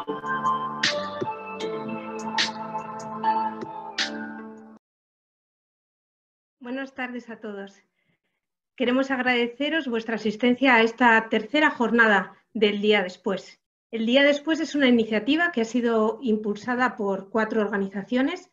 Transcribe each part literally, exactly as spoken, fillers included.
Buenas tardes a todos. Queremos agradeceros vuestra asistencia a esta tercera jornada del Día Después. El Día Después es una iniciativa que ha sido impulsada por cuatro organizaciones: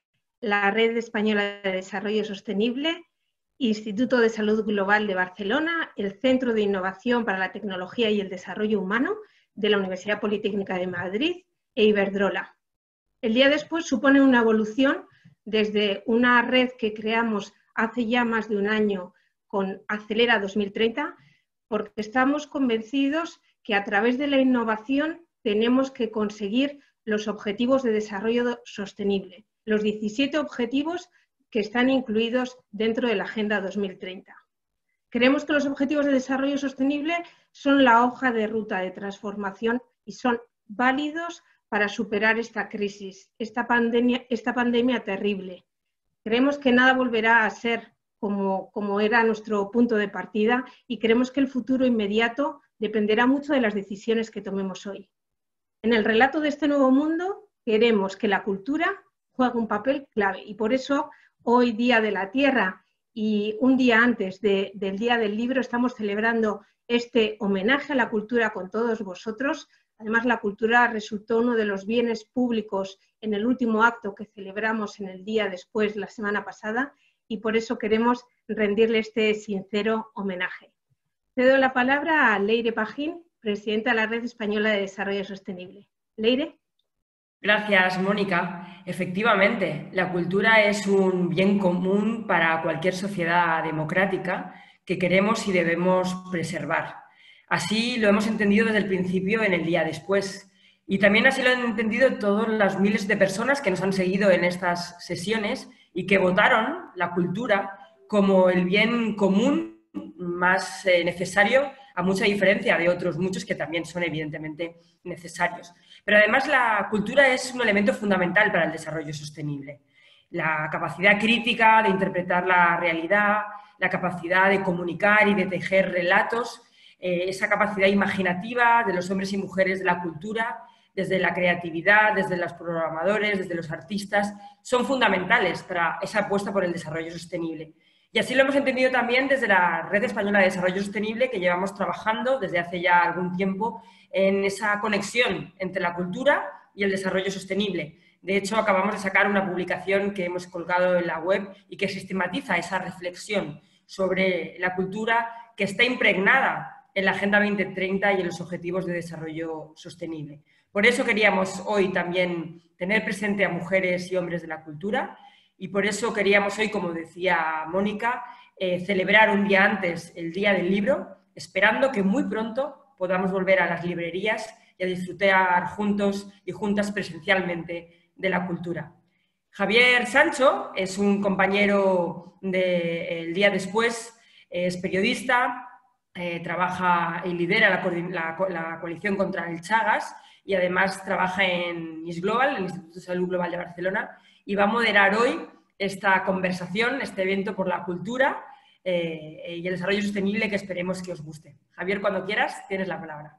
la Red Española de Desarrollo Sostenible, Instituto de Salud Global de Barcelona, el Centro de Innovación para la Tecnología y el Desarrollo Humano de la Universidad Politécnica de Madrid e Iberdrola. El Día Después supone una evolución desde una red que creamos hace ya más de un año con Acelera dos mil treinta, porque estamos convencidos que a través de la innovación tenemos que conseguir los objetivos de desarrollo sostenible, los diecisiete objetivos que están incluidos dentro de la Agenda dos mil treinta. Creemos que los objetivos de desarrollo sostenible son la hoja de ruta de transformación y son válidos para superar esta crisis, esta pandemia, esta pandemia terrible. Creemos que nada volverá a ser como, como era nuestro punto de partida y creemos que el futuro inmediato dependerá mucho de las decisiones que tomemos hoy. En el relato de este nuevo mundo queremos que la cultura juegue un papel clave y por eso hoy, Día de la Tierra, y un día antes de, del Día del Libro, estamos celebrando este homenaje a la cultura con todos vosotros. Además, la cultura resultó uno de los bienes públicos en el último acto que celebramos en el Día Después, la semana pasada, y por eso queremos rendirle este sincero homenaje. Cedo la palabra a Leire Pajín, presidenta de la Red Española de Desarrollo Sostenible. Leire. Gracias, Mónica. Efectivamente, la cultura es un bien común para cualquier sociedad democrática que queremos y debemos preservar. Así lo hemos entendido desde el principio en el Día Después. Y también así lo han entendido todos los miles de personas que nos han seguido en estas sesiones y que votaron la cultura como el bien común más eh, necesario, a mucha diferencia de otros muchos que también son evidentemente necesarios. Pero además la cultura es un elemento fundamental para el desarrollo sostenible. La capacidad crítica de interpretar la realidad, la capacidad de comunicar y de tejer relatos, eh, esa capacidad imaginativa de los hombres y mujeres de la cultura, desde la creatividad, desde los programadores, desde los artistas, son fundamentales para esa apuesta por el desarrollo sostenible. Y así lo hemos entendido también desde la Red Española de Desarrollo Sostenible, que llevamos trabajando desde hace ya algún tiempo en esa conexión entre la cultura y el desarrollo sostenible. De hecho, acabamos de sacar una publicación que hemos colgado en la web y que sistematiza esa reflexión sobre la cultura que está impregnada en la Agenda veinte treinta y en los Objetivos de Desarrollo Sostenible. Por eso queríamos hoy también tener presente a mujeres y hombres de la cultura y por eso queríamos hoy, como decía Mónica, eh, celebrar un día antes el Día del Libro, esperando que muy pronto podamos volver a las librerías y a disfrutar juntos y juntas presencialmente de la cultura. Javier Sancho es un compañero del Día Después, es periodista, eh, trabaja y lidera la, la, la coalición contra el Chagas y además trabaja en I S Global, el Instituto de Salud Global de Barcelona, y va a moderar hoy esta conversación, este evento por la cultura eh, y el desarrollo sostenible que esperemos que os guste. Javier, cuando quieras, tienes la palabra.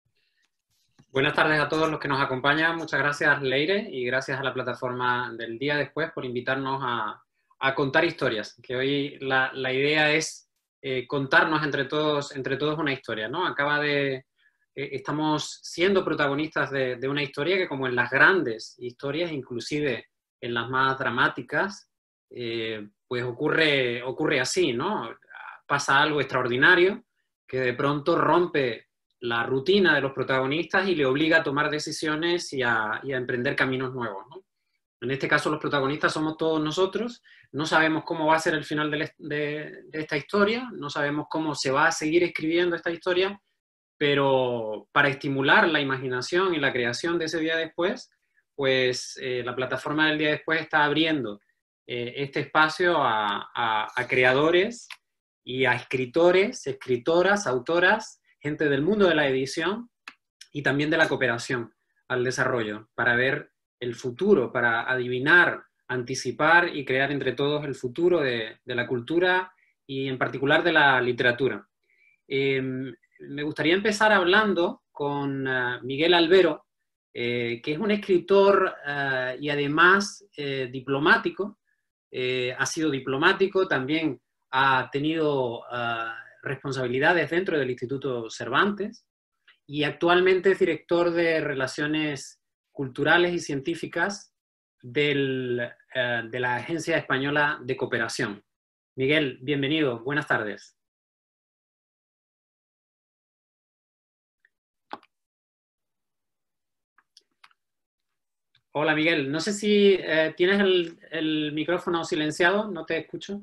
Buenas tardes a todos los que nos acompañan. Muchas gracias, Leire, y gracias a la plataforma del Día Después por invitarnos a, a contar historias, que hoy la, la idea es eh, contarnos entre todos, entre todos una historia, ¿no? Acaba de... Eh, estamos siendo protagonistas de, de una historia que, como en las grandes historias, inclusive en las más dramáticas, eh, pues ocurre, ocurre así, ¿no? Pasa algo extraordinario que de pronto rompe la rutina de los protagonistas y le obliga a tomar decisiones y a, y a emprender caminos nuevos, ¿no? En este caso los protagonistas somos todos nosotros, no sabemos cómo va a ser el final de, de, de esta historia, no sabemos cómo se va a seguir escribiendo esta historia, pero para estimular la imaginación y la creación de ese día después, pues eh, la plataforma del Día Después está abriendo eh, este espacio a, a, a creadores y a escritores, escritoras, autoras, gente del mundo de la edición y también de la cooperación al desarrollo, para ver el futuro, para adivinar, anticipar y crear entre todos el futuro de, de la cultura y en particular de la literatura. Eh, me gustaría empezar hablando con uh, Miguel Albero, eh, que es un escritor uh, y además eh, diplomático. Eh, ha sido diplomático, también ha tenido uh, responsabilidades dentro del Instituto Cervantes y actualmente es director de Relaciones Culturales y Científicas del, uh, de la Agencia Española de Cooperación. Miguel, bienvenido, buenas tardes. Hola Miguel, no sé si eh, tienes el, el micrófono silenciado, no te escucho.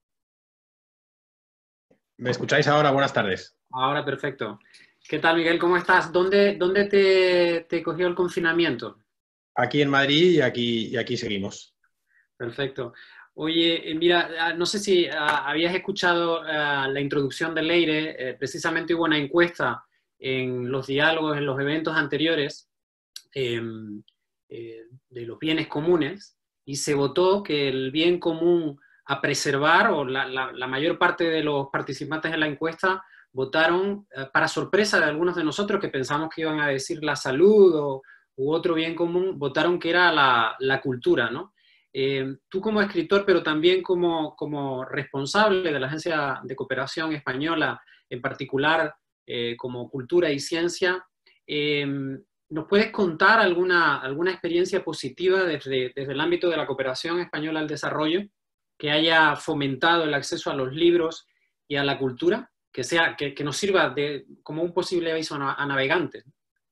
¿Me escucháis ahora? Buenas tardes. Ahora perfecto. ¿Qué tal Miguel? ¿Cómo estás? ¿Dónde, dónde te, te cogió el confinamiento? Aquí en Madrid y aquí, y aquí seguimos. Perfecto. Oye, mira, no sé si uh, habías escuchado uh, la introducción de Leire, eh, precisamente hubo una encuesta en los diálogos, en los eventos anteriores, eh, eh, de los bienes comunes, y se votó que el bien común a preservar, o la, la, la mayor parte de los participantes en la encuesta votaron, eh, para sorpresa de algunos de nosotros que pensamos que iban a decir la salud o, u otro bien común, votaron que era la, la cultura, ¿no? Eh, tú como escritor, pero también como, como responsable de la Agencia de Cooperación Española, en particular eh, como Cultura y Ciencia, eh, ¿nos puedes contar alguna, alguna experiencia positiva desde, desde el ámbito de la cooperación española al desarrollo que haya fomentado el acceso a los libros y a la cultura, que, sea, que, que nos sirva de, como un posible aviso a, a navegantes?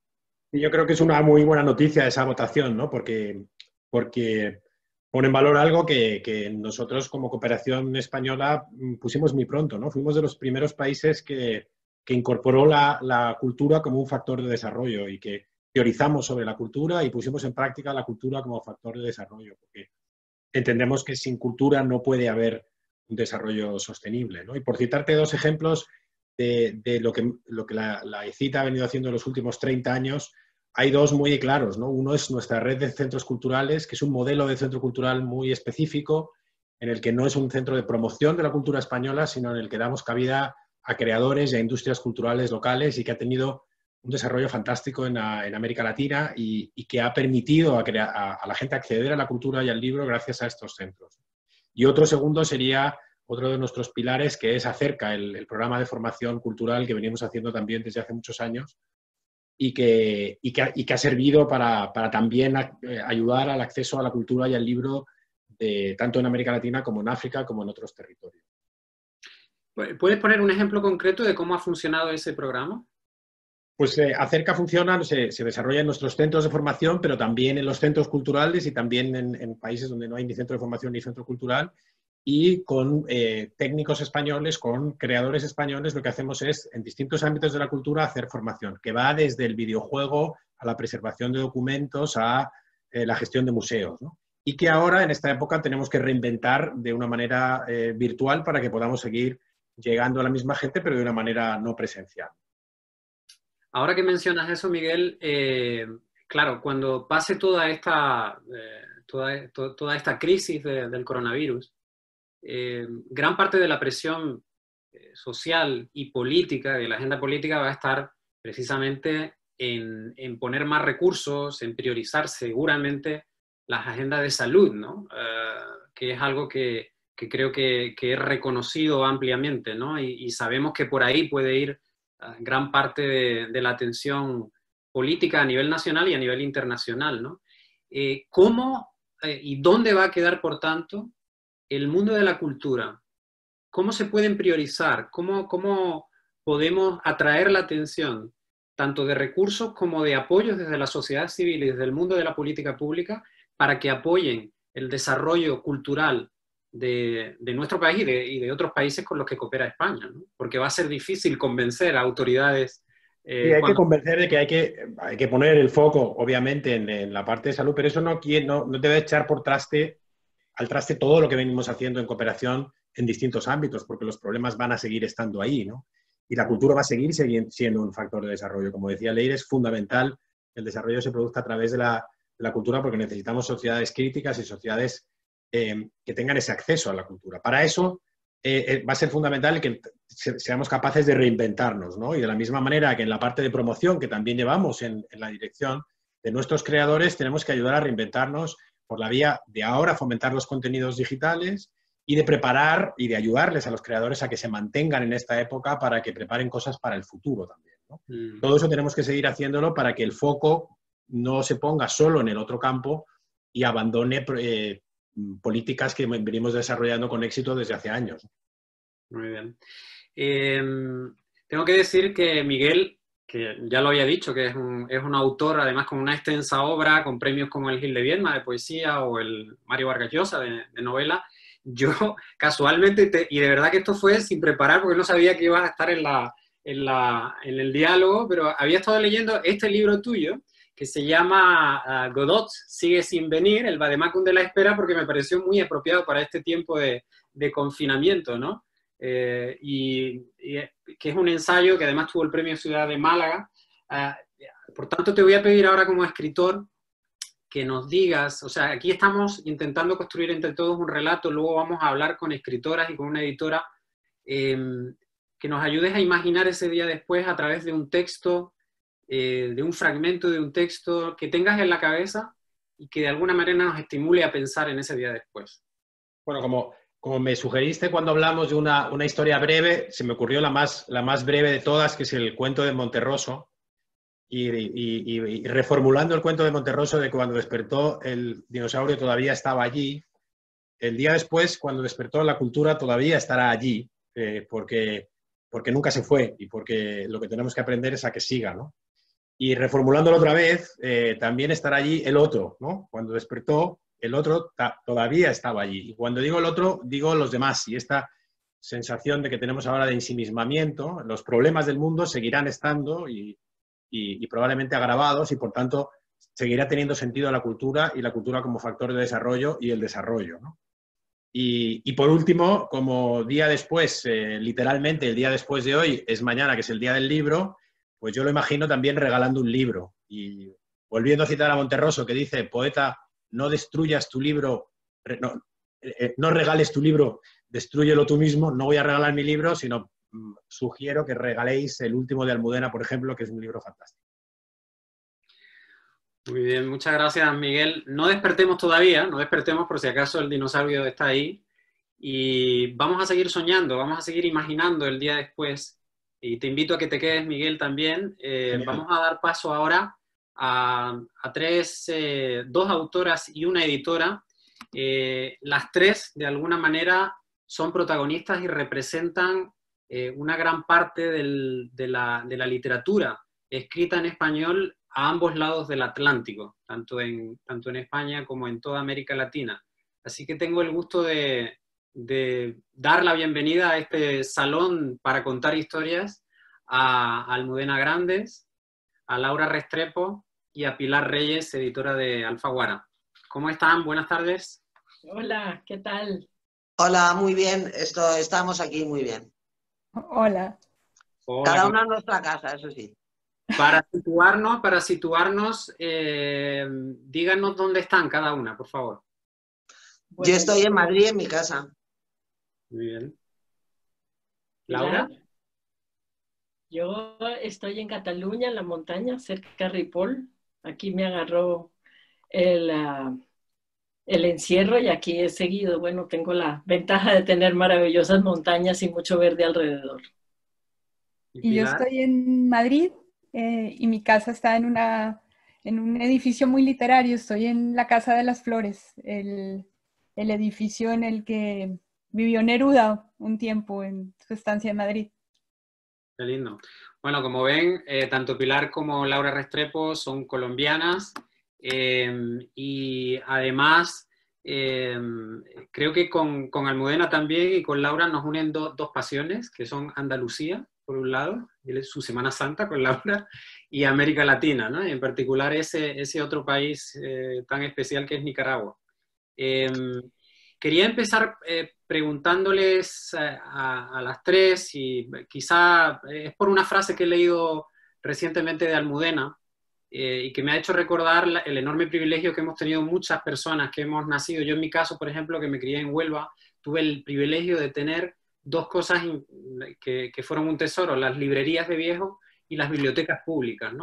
Yo creo que es una muy buena noticia esa votación, ¿no? Porque, porque pone en valor algo que, que nosotros como cooperación española pusimos muy pronto, ¿no? Fuimos de los primeros países que, que incorporó la, la cultura como un factor de desarrollo y que teorizamos sobre la cultura y pusimos en práctica la cultura como factor de desarrollo, porque entendemos que sin cultura no puede haber un desarrollo sostenible, ¿no? Y por citarte dos ejemplos de, de lo que, lo que la, la E C I T ha venido haciendo en los últimos treinta años, hay dos muy claros, ¿no? Uno es nuestra red de centros culturales, que es un modelo de centro cultural muy específico, en el que no es un centro de promoción de la cultura española, sino en el que damos cabida a creadores y a industrias culturales locales y que ha tenido un desarrollo fantástico en, a, en América Latina y, y que ha permitido a, crea, a, a la gente acceder a la cultura y al libro gracias a estos centros. Y otro segundo sería otro de nuestros pilares, que es Acerca, el, el programa de formación cultural que venimos haciendo también desde hace muchos años y que, y que, y que ha servido para, para también a, eh, ayudar al acceso a la cultura y al libro de, tanto en América Latina como en África como en otros territorios. ¿Puedes poner un ejemplo concreto de cómo ha funcionado ese programa? Pues eh, Acerca funciona, se, se desarrolla en nuestros centros de formación, pero también en los centros culturales y también en, en países donde no hay ni centro de formación ni centro cultural. Y con eh, técnicos españoles, con creadores españoles, lo que hacemos es, en distintos ámbitos de la cultura, hacer formación, que va desde el videojuego a la preservación de documentos a eh, la gestión de museos, ¿no? Y que ahora, en esta época, tenemos que reinventar de una manera eh, virtual para que podamos seguir llegando a la misma gente, pero de una manera no presencial. Ahora que mencionas eso, Miguel, eh, claro, cuando pase toda esta, eh, toda, to, toda esta crisis de, del coronavirus, eh, gran parte de la presión eh, social y política, de la agenda política, va a estar precisamente en, en poner más recursos, en priorizar seguramente las agendas de salud, ¿no? Eh, que es algo que, que creo que, que es reconocido ampliamente, ¿no? Y, y sabemos que por ahí puede ir gran parte de, de la atención política a nivel nacional y a nivel internacional, ¿no? Eh, ¿Cómo eh, y dónde va a quedar, por tanto, el mundo de la cultura? ¿Cómo se pueden priorizar? ¿Cómo, cómo podemos atraer la atención tanto de recursos como de apoyos desde la sociedad civil y desde el mundo de la política pública para que apoyen el desarrollo cultural De, de nuestro país y de, y de otros países con los que coopera España, ¿no? Porque va a ser difícil convencer a autoridades. Eh, sí, hay cuando... que convencer de que hay que, hay que poner el foco, obviamente, en, en la parte de salud, pero eso no, no, no debe echar por traste, al traste todo lo que venimos haciendo en cooperación en distintos ámbitos, porque los problemas van a seguir estando ahí, ¿no? Y la cultura va a seguir siendo un factor de desarrollo. Como decía Leire, es fundamental que el desarrollo se produzca a través de la, de la cultura, porque necesitamos sociedades críticas y sociedades Eh, que tengan ese acceso a la cultura. Para eso eh, eh, va a ser fundamental que se, seamos capaces de reinventarnos, ¿no? Y de la misma manera que en la parte de promoción que también llevamos en, en la dirección, de nuestros creadores, tenemos que ayudar a reinventarnos por la vía de ahora fomentar los contenidos digitales y de preparar y de ayudarles a los creadores a que se mantengan en esta época para que preparen cosas para el futuro también, ¿no? Mm. Todo eso tenemos que seguir haciéndolo para que el foco no se ponga solo en el otro campo y abandone eh, políticas que venimos desarrollando con éxito desde hace años. Muy bien. Eh, tengo que decir que Miguel, que ya lo había dicho, que es un, es un autor además con una extensa obra, con premios como el Gil de Viedma de poesía o el Mario Vargas Llosa de, de novela. Yo casualmente, te, y de verdad que esto fue sin preparar porque no sabía que ibas a estar en, la, en, la, en el diálogo, pero había estado leyendo este libro tuyo que se llama uh, Godot sigue sin venir, el Vademecum de la espera, porque me pareció muy apropiado para este tiempo de, de confinamiento, ¿no? Eh, y, y que es un ensayo que además tuvo el premio Ciudad de Málaga. Uh, por tanto, te voy a pedir ahora como escritor que nos digas, o sea, aquí estamos intentando construir entre todos un relato, luego vamos a hablar con escritoras y con una editora, eh, que nos ayudes a imaginar ese día después a través de un texto, eh, de un fragmento de un texto que tengas en la cabeza y que de alguna manera nos estimule a pensar en ese día después. Bueno, como, como me sugeriste cuando hablamos de una, una historia breve, se me ocurrió la más, la más breve de todas, que es el cuento de Monterroso. Y, y, y, y reformulando el cuento de Monterroso de cuando despertó el dinosaurio todavía estaba allí, el día después, cuando despertó la cultura, todavía estará allí, eh, porque, porque nunca se fue y porque lo que tenemos que aprender es a que siga, ¿no? Y reformulándolo otra vez, eh, también estará allí el otro, ¿no? Cuando despertó, el otro todavía estaba allí. Y cuando digo el otro, digo los demás. Y esta sensación de que tenemos ahora de ensimismamiento, los problemas del mundo seguirán estando y Y, y probablemente agravados y, por tanto, seguirá teniendo sentido la cultura y la cultura como factor de desarrollo y el desarrollo, ¿no? Y, y, por último, como día después, eh, literalmente el día después de hoy es mañana, que es el día del libro, pues yo lo imagino también regalando un libro. Y volviendo a citar a Monterroso, que dice, poeta, no destruyas tu libro, no, eh, no regales tu libro, destrúyelo tú mismo. No voy a regalar mi libro, sino sugiero que regaléis El último de Almudena, por ejemplo, que es un libro fantástico. Muy bien, muchas gracias, Miguel. No despertemos todavía, no despertemos por si acaso el dinosaurio está ahí. Y vamos a seguir soñando, vamos a seguir imaginando el día después. Y te invito a que te quedes, Miguel, también. Eh, vamos a dar paso ahora a, a tres, eh, dos autoras y una editora. Eh, las tres, de alguna manera, son protagonistas y representan Eh, una gran parte del, de, la, de la literatura escrita en español a ambos lados del Atlántico, tanto en, tanto en España como en toda América Latina. Así que tengo el gusto de, de dar la bienvenida a este salón para contar historias a, a Almudena Grandes, a Laura Restrepo y a Pilar Reyes, editora de Alfaguara. ¿Cómo están? Buenas tardes. Hola, ¿qué tal? Hola, muy bien. Esto, estamos aquí muy bien. Hola. Hola. Cada uno en nuestra casa, eso sí. Para situarnos, para situarnos, eh, díganos dónde están cada una, por favor. Bueno, yo estoy en Madrid, en mi casa. Muy bien. ¿Laura? Yo estoy en Cataluña, en la montaña, cerca de Ripoll. Aquí me agarró el, uh, el encierro y aquí he seguido. Bueno, tengo la ventaja de tener maravillosas montañas y mucho verde alrededor. Y yo estoy en Madrid eh, y mi casa está en, una, en un edificio muy literario. Estoy en la Casa de las Flores, el, el edificio en el que vivió Neruda un tiempo en su estancia en Madrid. Qué lindo. Bueno, como ven, eh, tanto Pilar como Laura Restrepo son colombianas. Eh, y además, eh, creo que con, con Almudena también y con Laura nos unen do, dos pasiones, que son Andalucía, por un lado, su Semana Santa con Laura, y América Latina, ¿no? Y en particular ese, ese otro país eh, tan especial que es Nicaragua. Eh, quería empezar eh, preguntándoles a, a las tres, y quizá es por una frase que he leído recientemente de Almudena, Eh, y que me ha hecho recordar la, el enorme privilegio que hemos tenido muchas personas que hemos nacido. Yo en mi caso, por ejemplo, que me crié en Huelva, tuve el privilegio de tener dos cosas que, que fueron un tesoro, las librerías de viejo y las bibliotecas públicas, ¿no?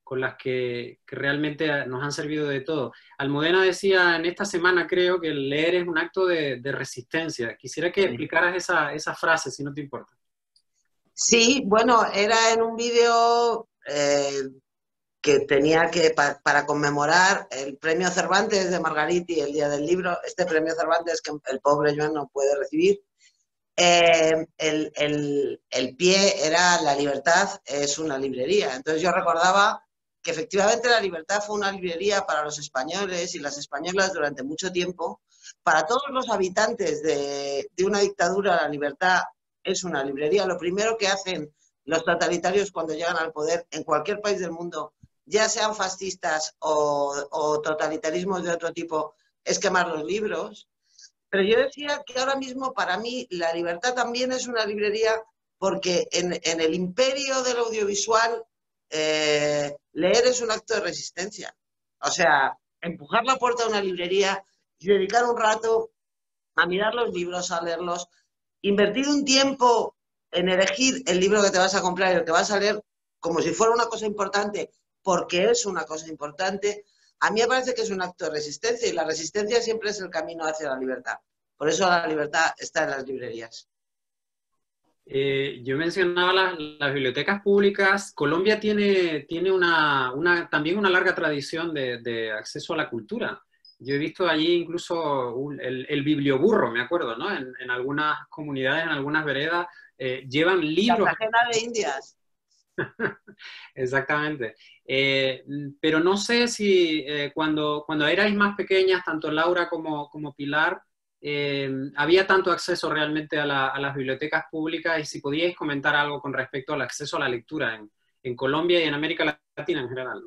con las que, que realmente nos han servido de todo. Almudena decía en esta semana, creo, que el leer es un acto de, de resistencia. Quisiera que explicaras esa, esa frase, si no te importa. Sí, bueno, era en un vídeo eh, que tenía que, pa, para conmemorar el premio Cervantes de Margariti, el Día del Libro, este premio Cervantes que el pobre Joan no puede recibir. Eh, el, el, el pie era La libertad es una librería. Entonces yo recordaba que efectivamente La libertad fue una librería para los españoles y las españolas durante mucho tiempo. Para todos los habitantes de, de una dictadura, la libertad es una librería. Lo primero que hacen los totalitarios cuando llegan al poder en cualquier país del mundo, ya sean fascistas o, o totalitarismos de otro tipo, es quemar los libros. Pero yo decía que ahora mismo para mí La libertad también es una librería porque en, en el imperio del audiovisual eh, leer es un acto de resistencia. O sea, empujar la puerta de una librería y dedicar un rato a mirar los libros, a leerlos, invertir un tiempo en elegir el libro que te vas a comprar y el que vas a leer como si fuera una cosa importante, porque es una cosa importante, a mí me parece que es un acto de resistencia y la resistencia siempre es el camino hacia la libertad. Por eso la libertad está en las librerías. Eh, yo mencionaba las, las bibliotecas públicas. Colombia tiene, tiene una, una, también una larga tradición de, de acceso a la cultura. Yo he visto allí incluso un, el, el biblioburro, me acuerdo, ¿no? En, en algunas comunidades, en algunas veredas, eh, llevan libros. La Cartagena de Indias. Exactamente. Eh, pero no sé si eh, cuando, cuando erais más pequeñas, tanto Laura como, como Pilar, eh, había tanto acceso realmente a, la, a las bibliotecas públicas, y si podíais comentar algo con respecto al acceso a la lectura en, en Colombia y en América Latina en general.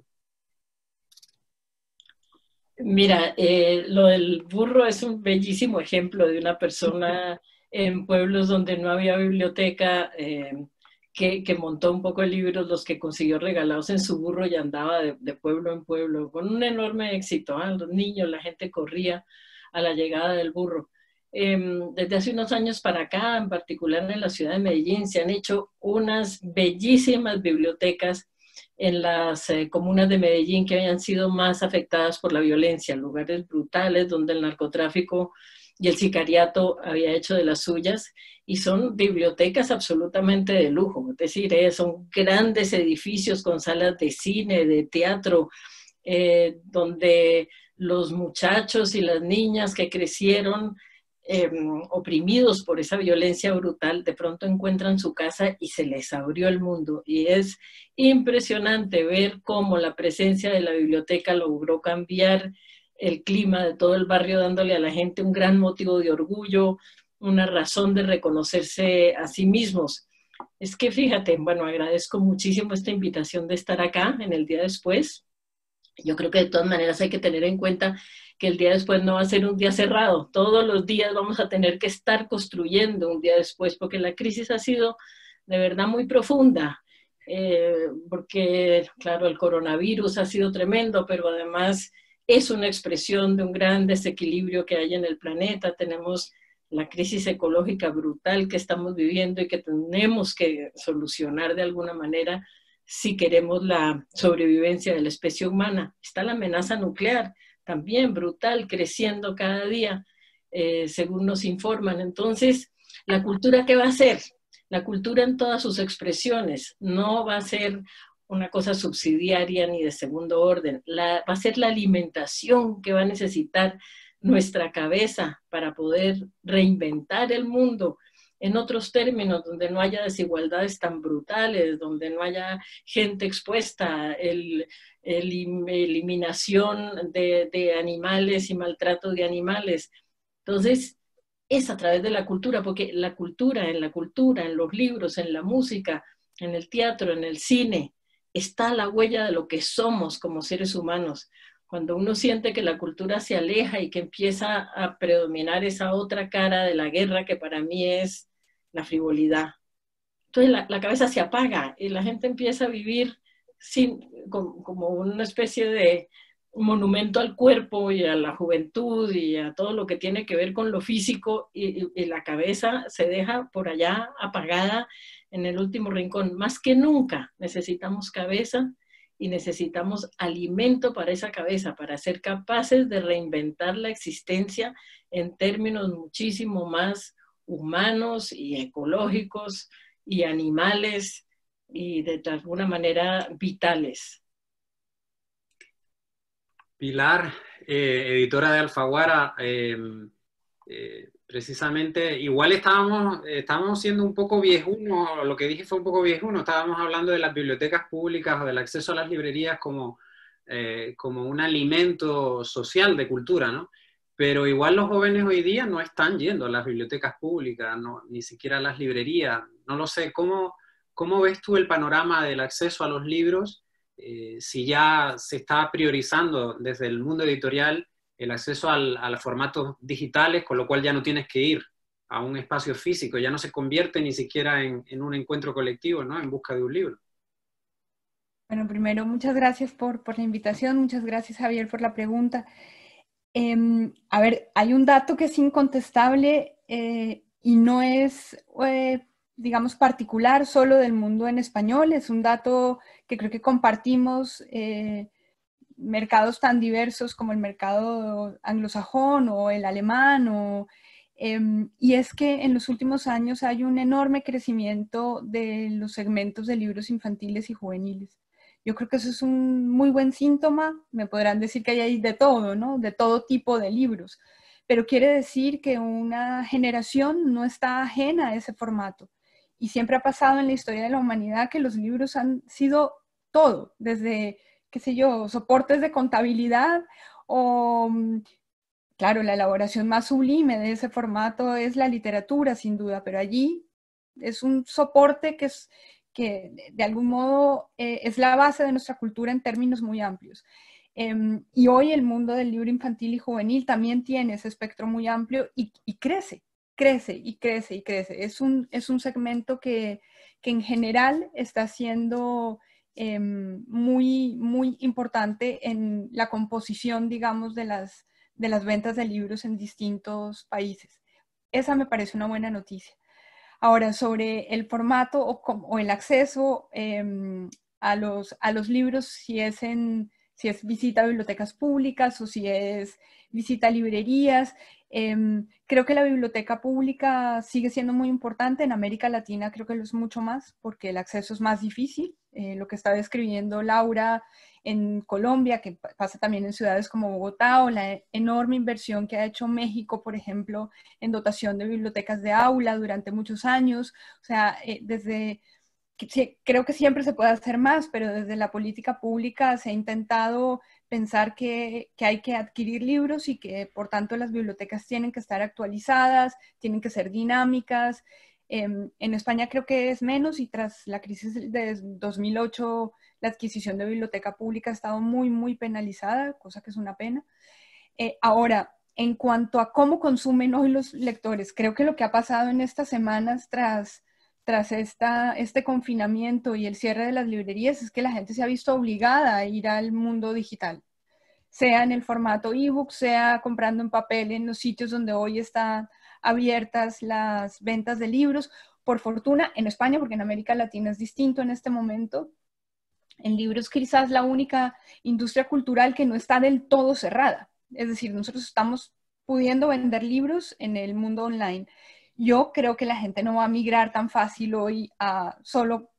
Mira, eh, lo del burro es un bellísimo ejemplo de una persona en pueblos donde no había biblioteca, eh, que, que montó un poco de libros, los que consiguió regalados en su burro y andaba de, de pueblo en pueblo, con un enorme éxito, ¿eh? Los niños, la gente corría a la llegada del burro. Eh, desde hace unos años para acá, en particular en la ciudad de Medellín, se han hecho unas bellísimas bibliotecas en las eh, comunas de Medellín que habían sido más afectadas por la violencia, lugares brutales donde el narcotráfico y el sicariato había hecho de las suyas, y son bibliotecas absolutamente de lujo, es decir, eh, son grandes edificios con salas de cine, de teatro, eh, donde los muchachos y las niñas que crecieron Eh, oprimidos por esa violencia brutal, de pronto encuentran su casa y se les abrió el mundo. Y es impresionante ver cómo la presencia de la biblioteca logró cambiar el clima de todo el barrio, dándole a la gente un gran motivo de orgullo, una razón de reconocerse a sí mismos. Es que fíjate, bueno, agradezco muchísimo esta invitación de estar acá en el día después. Yo creo que de todas maneras hay que tener en cuenta que el día después no va a ser un día cerrado. Todos los días vamos a tener que estar construyendo un día después, porque la crisis ha sido de verdad muy profunda. Eh, porque, claro, el coronavirus ha sido tremendo, pero además es una expresión de un gran desequilibrio que hay en el planeta. Tenemos la crisis ecológica brutal que estamos viviendo y que tenemos que solucionar de alguna manera si queremos la sobrevivencia de la especie humana. Está la amenaza nuclear, también brutal, creciendo cada día, eh, según nos informan. Entonces, ¿la cultura qué va a ser? La cultura en todas sus expresiones no va a ser una cosa subsidiaria ni de segundo orden. La, va a ser la alimentación que va a necesitar nuestra cabeza para poder reinventar el mundo en otros términos, donde no haya desigualdades tan brutales, donde no haya gente expuesta, el, el eliminación de, de animales y maltrato de animales. Entonces, es a través de la cultura, porque la cultura, en la cultura, en los libros, en la música, en el teatro, en el cine, está la huella de lo que somos como seres humanos. Cuando uno siente que la cultura se aleja y que empieza a predominar esa otra cara de la guerra que para mí es la frivolidad, entonces la, la cabeza se apaga y la gente empieza a vivir sin, como, como una especie de monumento al cuerpo y a la juventud y a todo lo que tiene que ver con lo físico, y, y, y la cabeza se deja por allá apagada en el último rincón. Más que nunca necesitamos cabeza y necesitamos alimento para esa cabeza, para ser capaces de reinventar la existencia en términos muchísimo más humanos y ecológicos y animales y de alguna manera vitales. Pilar, eh, editora de Alfaguara, eh, eh, precisamente, igual estábamos, estábamos siendo un poco viejunos, lo que dije fue un poco viejuno, estábamos hablando de las bibliotecas públicas o del acceso a las librerías como, eh, como un alimento social de cultura, ¿no? Pero igual los jóvenes hoy día no están yendo a las bibliotecas públicas, no, ni siquiera a las librerías, no lo sé, ¿cómo, cómo ves tú el panorama del acceso a los libros? Eh, si ya se está priorizando desde el mundo editorial el acceso al, a los formatos digitales, con lo cual ya no tienes que ir a un espacio físico, ya no se convierte ni siquiera en, en un encuentro colectivo, ¿no? En busca de un libro. Bueno, primero, muchas gracias por, por la invitación, muchas gracias, Javier, por la pregunta. Eh, a ver, hay un dato que es incontestable eh, y no es, eh, digamos, particular solo del mundo en español, es un dato que creo que compartimos eh, mercados tan diversos como el mercado anglosajón o el alemán, o, eh, y es que en los últimos años hay un enorme crecimiento de los segmentos de libros infantiles y juveniles. Yo creo que eso es un muy buen síntoma. Me podrán decir que hay de todo, ¿no? De todo tipo de libros, pero quiere decir que una generación no está ajena a ese formato. Y siempre ha pasado en la historia de la humanidad que los libros han sido todo, desde, qué sé yo, soportes de contabilidad o, claro, la elaboración más sublime de ese formato es la literatura, sin duda, pero allí es un soporte que es que de algún modo eh, es la base de nuestra cultura en términos muy amplios. Eh, y hoy el mundo del libro infantil y juvenil también tiene ese espectro muy amplio y, y crece, crece y crece y crece. Es un, es un segmento que, que en general está siendo eh, muy, muy importante en la composición, digamos, de las, de las ventas de libros en distintos países. Esa me parece una buena noticia. Ahora, sobre el formato o, o el acceso eh, a, los, a los libros, si es, en, si es visita a bibliotecas públicas o si es visita a librerías, eh, creo que la biblioteca pública sigue siendo muy importante. En América Latina creo que lo es mucho más porque el acceso es más difícil. Eh, lo que está describiendo Laura en Colombia, que pasa también en ciudades como Bogotá, o la enorme inversión que ha hecho México, por ejemplo, en dotación de bibliotecas de aula durante muchos años. O sea, eh, desde, creo que siempre se puede hacer más, pero desde la política pública se ha intentado pensar que, que hay que adquirir libros y que, por tanto, las bibliotecas tienen que estar actualizadas, tienen que ser dinámicas. Eh, en España creo que es menos y tras la crisis de dos mil ocho la adquisición de biblioteca pública ha estado muy, muy penalizada, cosa que es una pena. Eh, ahora, en cuanto a cómo consumen hoy los lectores, creo que lo que ha pasado en estas semanas tras, tras esta, este confinamiento y el cierre de las librerías es que la gente se ha visto obligada a ir al mundo digital, sea en el formato ebook, sea comprando en papel en los sitios donde hoy están abiertas las ventas de libros. Por fortuna, en España, porque en América Latina es distinto en este momento, en libros quizás la única industria cultural que no está del todo cerrada. Es decir, nosotros estamos pudiendo vender libros en el mundo online. Yo creo que la gente no va a migrar tan fácil hoy a solo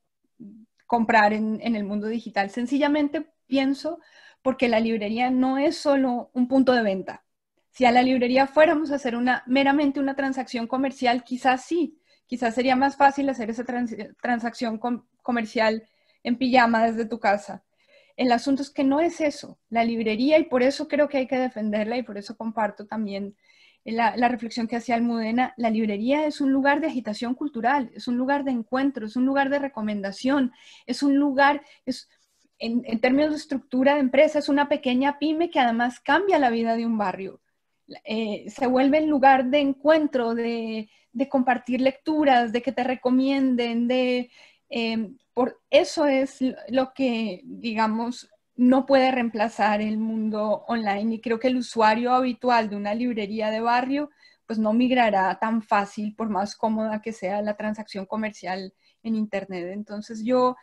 comprar en, en el mundo digital. Sencillamente pienso porque la librería no es solo un punto de venta. Si a la librería fuéramos a hacer una, meramente una transacción comercial, quizás sí, quizás sería más fácil hacer esa trans, transacción com, comercial en pijama desde tu casa. El asunto es que no es eso, la librería, y por eso creo que hay que defenderla y por eso comparto también la, la reflexión que hacía Almudena. La librería es un lugar de agitación cultural, es un lugar de encuentro, es un lugar de recomendación, es un lugar, es, en, en términos de estructura de empresa, es una pequeña pyme que además cambia la vida de un barrio. Eh, se vuelve el lugar de encuentro, de, de compartir lecturas, de que te recomienden, de... Eh, por eso es lo que, digamos, no puede reemplazar el mundo online, y creo que el usuario habitual de una librería de barrio pues no migrará tan fácil por más cómoda que sea la transacción comercial en internet. Entonces yo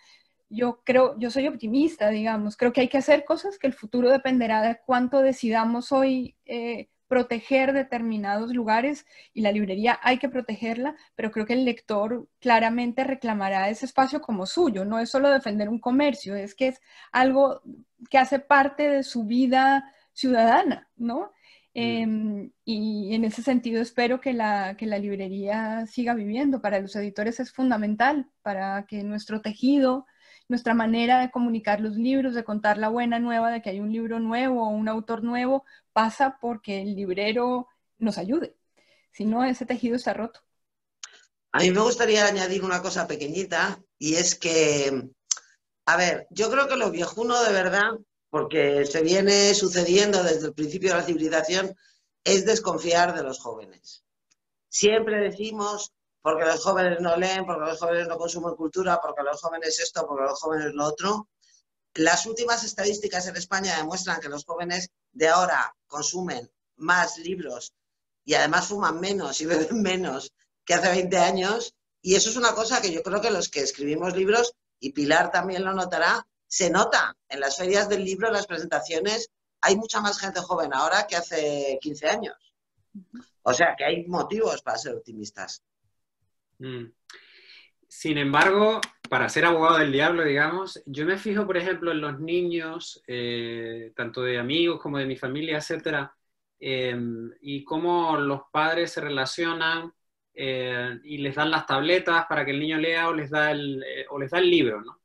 yo creo, yo soy optimista, digamos, creo que hay que hacer cosas que el futuro dependerá de cuánto decidamos hoy eh, proteger determinados lugares, y la librería hay que protegerla, pero creo que el lector claramente reclamará ese espacio como suyo. No es solo defender un comercio, es que es algo que hace parte de su vida ciudadana, ¿no? Mm. Eh, y en ese sentido espero que la, que la librería siga viviendo. Para los editores es fundamental para que nuestro tejido, nuestra manera de comunicar los libros, de contar la buena nueva de que hay un libro nuevo o un autor nuevo, pasa porque el librero nos ayude. Si no, ese tejido está roto. A mí me gustaría añadir una cosa pequeñita, y es que, a ver, yo creo que lo viejuno de verdad, porque se viene sucediendo desde el principio de la civilización, es desconfiar de los jóvenes. Siempre decimos, porque los jóvenes no leen, porque los jóvenes no consumen cultura, porque los jóvenes esto, porque los jóvenes lo otro. Las últimas estadísticas en España demuestran que los jóvenes de ahora consumen más libros y además fuman menos y beben menos que hace veinte años, y eso es una cosa que yo creo que los que escribimos libros, y Pilar también lo notará, se nota en las ferias del libro, en las presentaciones, hay mucha más gente joven ahora que hace quince años. O sea que hay motivos para ser optimistas. Mm. Sin embargo, para ser abogado del diablo, digamos, yo me fijo, por ejemplo, en los niños, eh, tanto de amigos como de mi familia, etcétera, eh, y cómo los padres se relacionan eh, y les dan las tabletas para que el niño lea, o les da el, eh, o les da el libro, ¿no?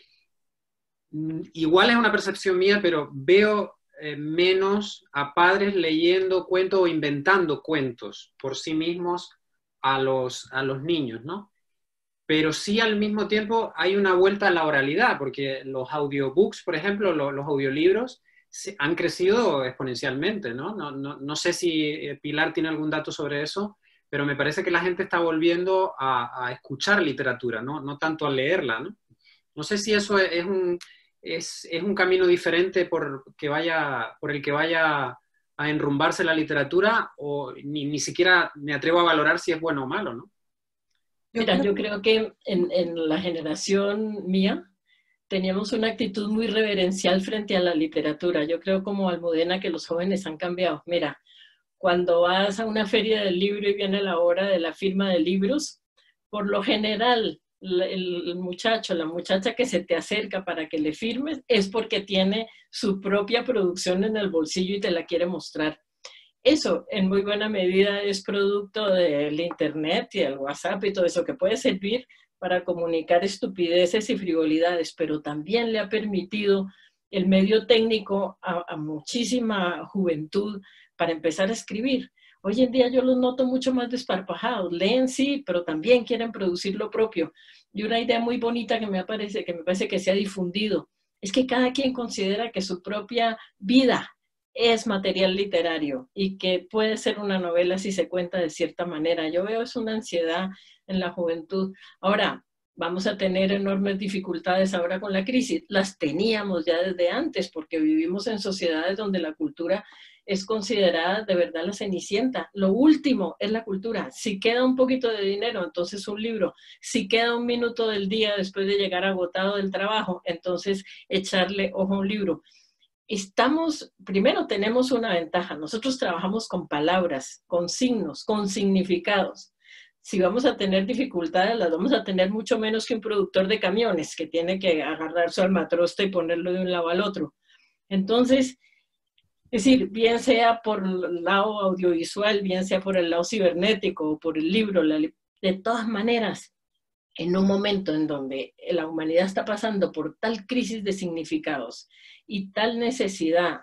Igual es una percepción mía, pero veo eh, menos a padres leyendo cuentos o inventando cuentos por sí mismos a los, a los niños, ¿no? Pero sí, al mismo tiempo hay una vuelta a la oralidad, porque los audiobooks, por ejemplo, los, los audiolibros, se, han crecido exponencialmente, ¿no? No, no, no sé si Pilar tiene algún dato sobre eso, pero me parece que la gente está volviendo a, a escuchar literatura, ¿no? No tanto a leerla, ¿no? No sé si eso es, es un... Es, es un camino diferente por, que vaya, por el que vaya a enrumbarse la literatura, o ni, ni siquiera me atrevo a valorar si es bueno o malo, ¿no? Mira, yo creo que en, en la generación mía teníamos una actitud muy reverencial frente a la literatura. Yo creo, como Almudena, que los jóvenes han cambiado. Mira, cuando vas a una feria del libro y viene la hora de la firma de libros, por lo general el muchacho, la muchacha que se te acerca para que le firmes es porque tiene su propia producción en el bolsillo y te la quiere mostrar. Eso en muy buena medida es producto del internet y del WhatsApp y todo eso, que puede servir para comunicar estupideces y frivolidades, pero también le ha permitido el medio técnico a, a muchísima juventud para empezar a escribir. Hoy en día yo los noto mucho más desparpajados, leen sí, pero también quieren producir lo propio. Y una idea muy bonita que me parece que, me parece que se ha difundido es que cada quien considera que su propia vida es material literario y que puede ser una novela si se cuenta de cierta manera. Yo veo es una ansiedad en la juventud. Ahora, vamos a tener enormes dificultades ahora con la crisis. Las teníamos ya desde antes porque vivimos en sociedades donde la cultura es considerada de verdad la cenicienta. Lo último es la cultura. Si queda un poquito de dinero, entonces un libro. Si queda un minuto del día después de llegar agotado del trabajo, entonces echarle ojo a un libro. Estamos, primero tenemos una ventaja. Nosotros trabajamos con palabras, con signos, con significados. Si vamos a tener dificultades, las vamos a tener mucho menos que un productor de camiones que tiene que agarrar su almatrosta y ponerlo de un lado al otro. Entonces, es decir, bien sea por el lado audiovisual, bien sea por el lado cibernético o por el libro, la, de todas maneras, en un momento en donde la humanidad está pasando por tal crisis de significados y tal necesidad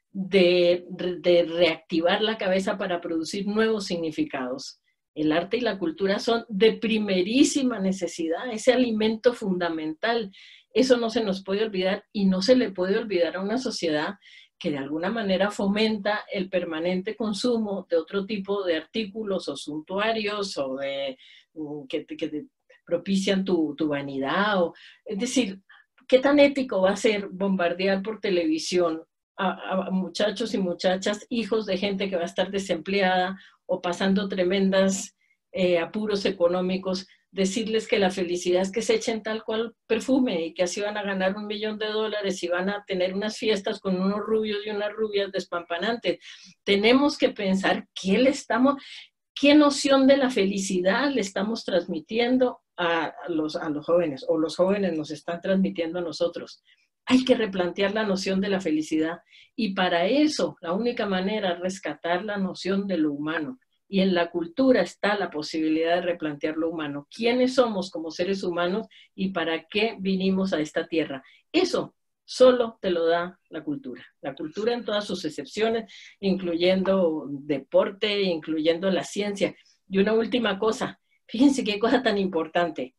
de, de reactivar la cabeza para producir nuevos significados, el arte y la cultura son de primerísima necesidad, ese alimento fundamental. Eso no se nos puede olvidar y no se le puede olvidar a una sociedad que de alguna manera fomenta el permanente consumo de otro tipo de artículos o suntuarios o de, que, que propician tu, tu vanidad. O, es decir, ¿qué tan ético va a ser bombardear por televisión a, a muchachos y muchachas, hijos de gente que va a estar desempleada o pasando tremendas eh, apuros económicos, decirles que la felicidad es que se echen tal cual perfume y que así van a ganar un millón de dólares y van a tener unas fiestas con unos rubios y unas rubias despampanantes. Tenemos que pensar qué le estamos, qué noción de la felicidad le estamos transmitiendo a los, a los jóvenes, o los jóvenes nos están transmitiendo a nosotros. Hay que replantear la noción de la felicidad, y para eso la única manera es rescatar la noción de lo humano. Y en la cultura está la posibilidad de replantear lo humano. ¿Quiénes somos como seres humanos y para qué vinimos a esta tierra? Eso solo te lo da la cultura. La cultura en todas sus excepciones, incluyendo deporte, incluyendo la ciencia. Y una última cosa, fíjense qué cosa tan importante.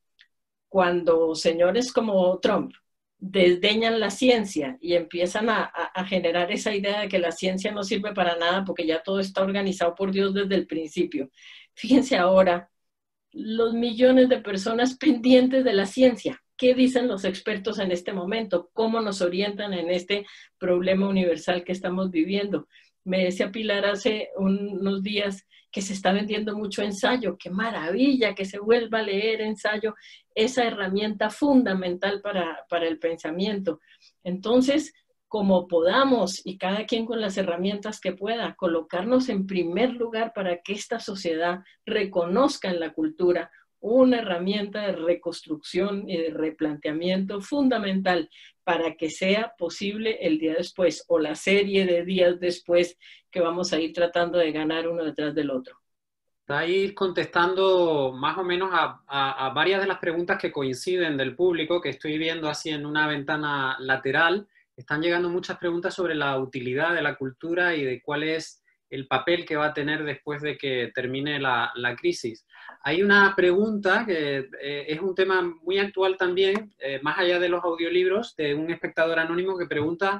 Cuando señores como Trump desdeñan la ciencia y empiezan a, a, a generar esa idea de que la ciencia no sirve para nada porque ya todo está organizado por Dios desde el principio. Fíjense ahora los millones de personas pendientes de la ciencia. ¿Qué dicen los expertos en este momento? ¿Cómo nos orientan en este problema universal que estamos viviendo? Me decía Pilar hace unos días que se está vendiendo mucho ensayo. ¡Qué maravilla que se vuelva a leer ensayo! Esa herramienta fundamental para, para el pensamiento. Entonces, como podamos, y cada quien con las herramientas que pueda, colocarnos en primer lugar para que esta sociedad reconozca en la cultura una herramienta de reconstrucción y de replanteamiento fundamental para que sea posible el día después, o la serie de días después que vamos a ir tratando de ganar uno detrás del otro. Estáis contestando más o menos a, a, a varias de las preguntas que coinciden del público, que estoy viendo así en una ventana lateral. Están llegando muchas preguntas sobre la utilidad de la cultura y de cuál es el papel que va a tener después de que termine la, la crisis. Hay una pregunta que eh, es un tema muy actual también, eh, más allá de los audiolibros, de un espectador anónimo que pregunta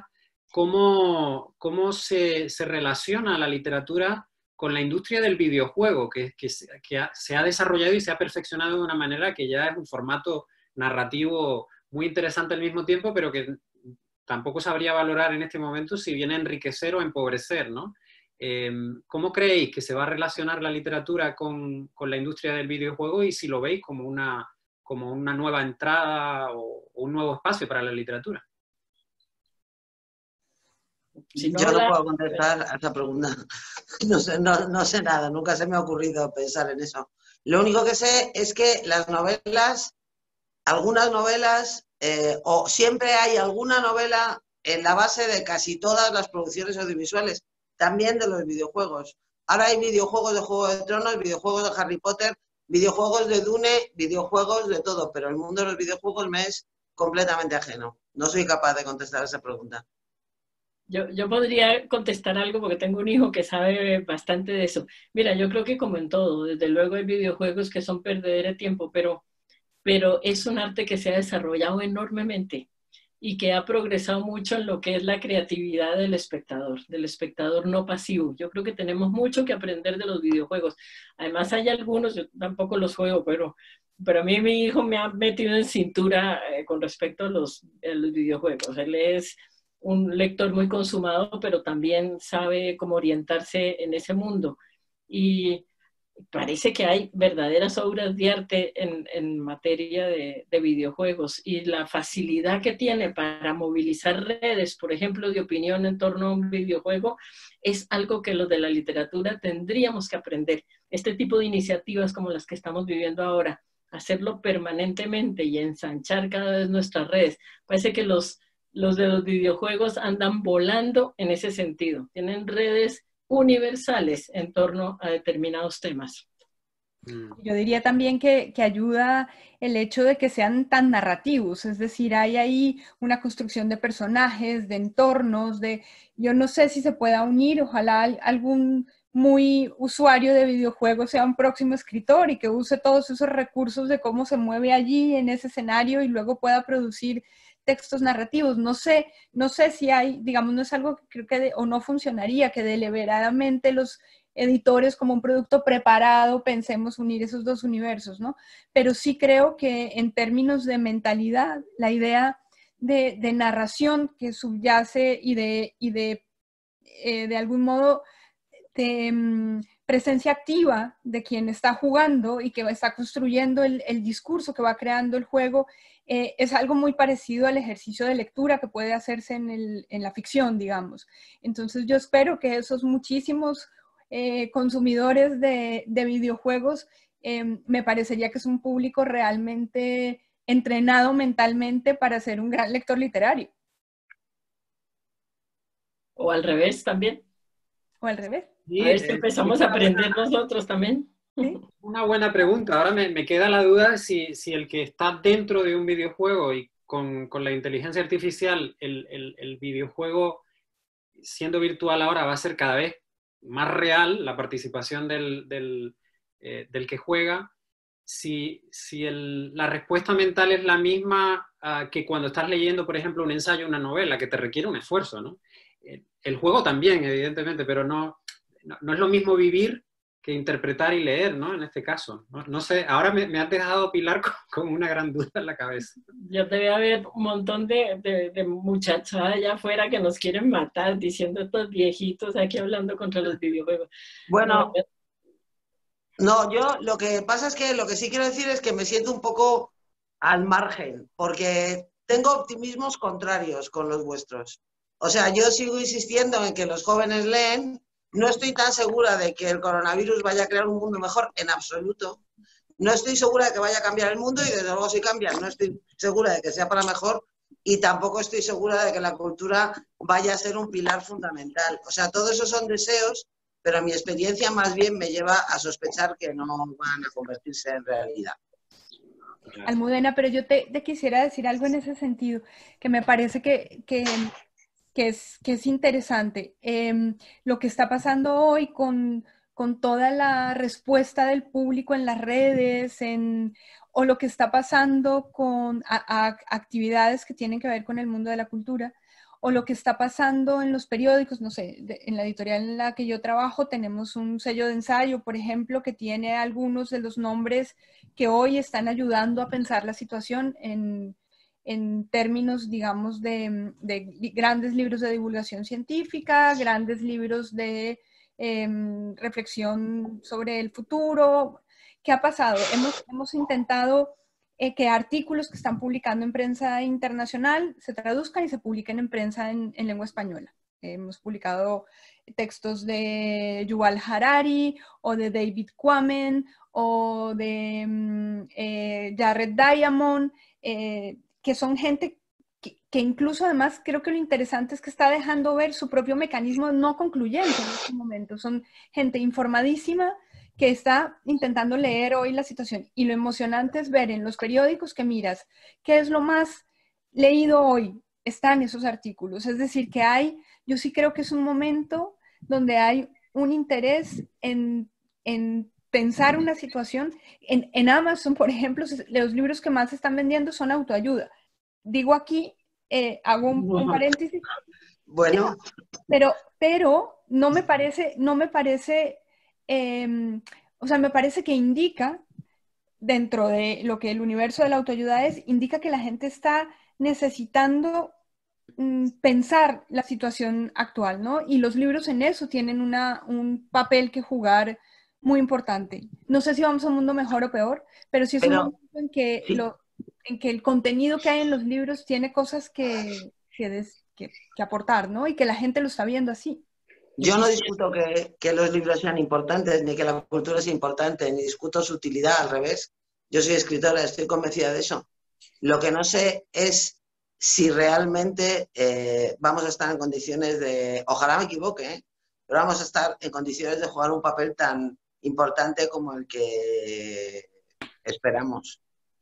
cómo, cómo se, se relaciona la literatura con la industria del videojuego, que, que, que ha, se ha desarrollado y se ha perfeccionado de una manera que ya es un formato narrativo muy interesante al mismo tiempo, pero que tampoco sabría valorar en este momento si viene a enriquecer o a empobrecer, ¿no? Eh, ¿Cómo creéis que se va a relacionar la literatura con, con la industria del videojuego, y si lo veis como una, como una nueva entrada o, o un nuevo espacio para la literatura? Si no, Yo no la... puedo contestar a esa pregunta. No sé, no, no sé nada, nunca se me ha ocurrido pensar en eso. Lo único que sé es que las novelas, algunas novelas, eh, o siempre hay alguna novela en la base de casi todas las producciones audiovisuales, también de los videojuegos. Ahora hay videojuegos de Juego de Tronos, videojuegos de Harry Potter, videojuegos de Dune, videojuegos de todo, pero el mundo de los videojuegos me es completamente ajeno. No soy capaz de contestar a esa pregunta. Yo, yo podría contestar algo porque tengo un hijo que sabe bastante de eso. Mira, yo creo que como en todo, desde luego hay videojuegos que son perder de tiempo, pero, pero es un arte que se ha desarrollado enormemente y que ha progresado mucho en lo que es la creatividad del espectador, del espectador no pasivo. Yo creo que tenemos mucho que aprender de los videojuegos. Además hay algunos, yo tampoco los juego, pero, pero a mí mi hijo me ha metido en cintura eh, con respecto a los, a los videojuegos. Él es un lector muy consumado, pero también sabe cómo orientarse en ese mundo. Y parece que hay verdaderas obras de arte en, en materia de, de videojuegos, y la facilidad que tiene para movilizar redes, por ejemplo, de opinión en torno a un videojuego, es algo que los de la literatura tendríamos que aprender. Este tipo de iniciativas como las que estamos viviendo ahora, hacerlo permanentemente y ensanchar cada vez nuestras redes. Parece que los Los de los videojuegos andan volando en ese sentido. Tienen redes universales en torno a determinados temas. Yo diría también que, que ayuda el hecho de que sean tan narrativos, es decir, hay ahí una construcción de personajes, de entornos, de, yo no sé si se pueda unir, ojalá algún muy usuario de videojuegos sea un próximo escritor y que use todos esos recursos de cómo se mueve allí en ese escenario y luego pueda producir textos narrativos. No sé, no sé si hay, digamos, no es algo que creo que de, o no funcionaría, que deliberadamente los editores como un producto preparado pensemos unir esos dos universos, ¿no? Pero sí creo que en términos de mentalidad, la idea de, de narración que subyace y de, y de, eh, de algún modo, de, presencia activa de quien está jugando y que está construyendo el, el discurso que va creando el juego, eh, es algo muy parecido al ejercicio de lectura que puede hacerse en, el, en la ficción, digamos. Entonces yo espero que esos muchísimos eh, consumidores de, de videojuegos, eh, me parecería que es un público realmente entrenado mentalmente para ser un gran lector literario. O al revés también. O al revés. Sí, a ver si empezamos a aprender nosotros también. ¿Sí? Una buena pregunta. Ahora me, me queda la duda si, si el que está dentro de un videojuego y con, con la inteligencia artificial, el, el, el videojuego siendo virtual ahora va a ser cada vez más real, la participación del, del, eh, del que juega, si, si el, la respuesta mental es la misma uh, que cuando estás leyendo, por ejemplo, un ensayo, una novela, que te requiere un esfuerzo, ¿no? El, el juego también, evidentemente, pero no... No, no es lo mismo vivir que interpretar y leer, ¿no? En este caso. No, no sé, ahora me, me has dejado, Pilar, con, con una gran duda en la cabeza. Yo debe haber un montón de, de, de muchachadas allá afuera que nos quieren matar, diciendo estos viejitos aquí hablando contra los videojuegos. Bueno, no, yo lo que pasa es que lo que sí quiero decir es que me siento un poco al margen, porque tengo optimismos contrarios con los vuestros. O sea, yo sigo insistiendo en que los jóvenes leen. No estoy tan segura de que el coronavirus vaya a crear un mundo mejor, en absoluto. No estoy segura de que vaya a cambiar el mundo y desde luego si cambia no estoy segura de que sea para mejor y tampoco estoy segura de que la cultura vaya a ser un pilar fundamental. O sea, todo eso son deseos, pero mi experiencia más bien me lleva a sospechar que no van a convertirse en realidad. Almudena, pero yo te, te quisiera decir algo en ese sentido, que me parece que... que... Que es, que es interesante. Eh, lo que está pasando hoy con, con toda la respuesta del público en las redes, en, o lo que está pasando con a, a actividades que tienen que ver con el mundo de la cultura, o lo que está pasando en los periódicos, no sé, de, en la editorial en la que yo trabajo tenemos un sello de ensayo, por ejemplo, que tiene algunos de los nombres que hoy están ayudando a pensar la situación en en términos, digamos, de, de grandes libros de divulgación científica, grandes libros de eh, reflexión sobre el futuro. ¿Qué ha pasado? Hemos, hemos intentado eh, que artículos que están publicando en prensa internacional se traduzcan y se publiquen en prensa en, en lengua española. Hemos publicado textos de Yuval Harari o de David Quammen o de eh, Jared Diamond, eh, que son gente que, que incluso además creo que lo interesante es que está dejando ver su propio mecanismo no concluyente en este momento. Son gente informadísima que está intentando leer hoy la situación. Y lo emocionante es ver en los periódicos que miras qué es lo más leído hoy. Están esos artículos. Es decir, que hay, yo sí creo que es un momento donde hay un interés en, en pensar una situación. En, en Amazon, por ejemplo, los libros que más se están vendiendo son autoayuda. Digo aquí, eh, hago un, un paréntesis. Bueno. Pero, pero no me parece, no me parece, eh, o sea, me parece que indica, dentro de lo que el universo de la autoayuda es, indica que la gente está necesitando mm, pensar la situación actual, ¿no? Y los libros en eso tienen una, un papel que jugar muy importante. No sé si vamos a un mundo mejor o peor, pero sí es pero, un momento en que, sí. lo, en que el contenido que hay en los libros tiene cosas que, que, des, que, que aportar, ¿no? Y que la gente lo está viendo así. Yo no discuto que, que los libros sean importantes, ni que la cultura sea importante, ni discuto su utilidad, al revés. Yo soy escritora, estoy convencida de eso. Lo que no sé es si realmente eh, vamos a estar en condiciones de, ojalá me equivoque, ¿eh? pero vamos a estar en condiciones de jugar un papel tan importante como el que esperamos.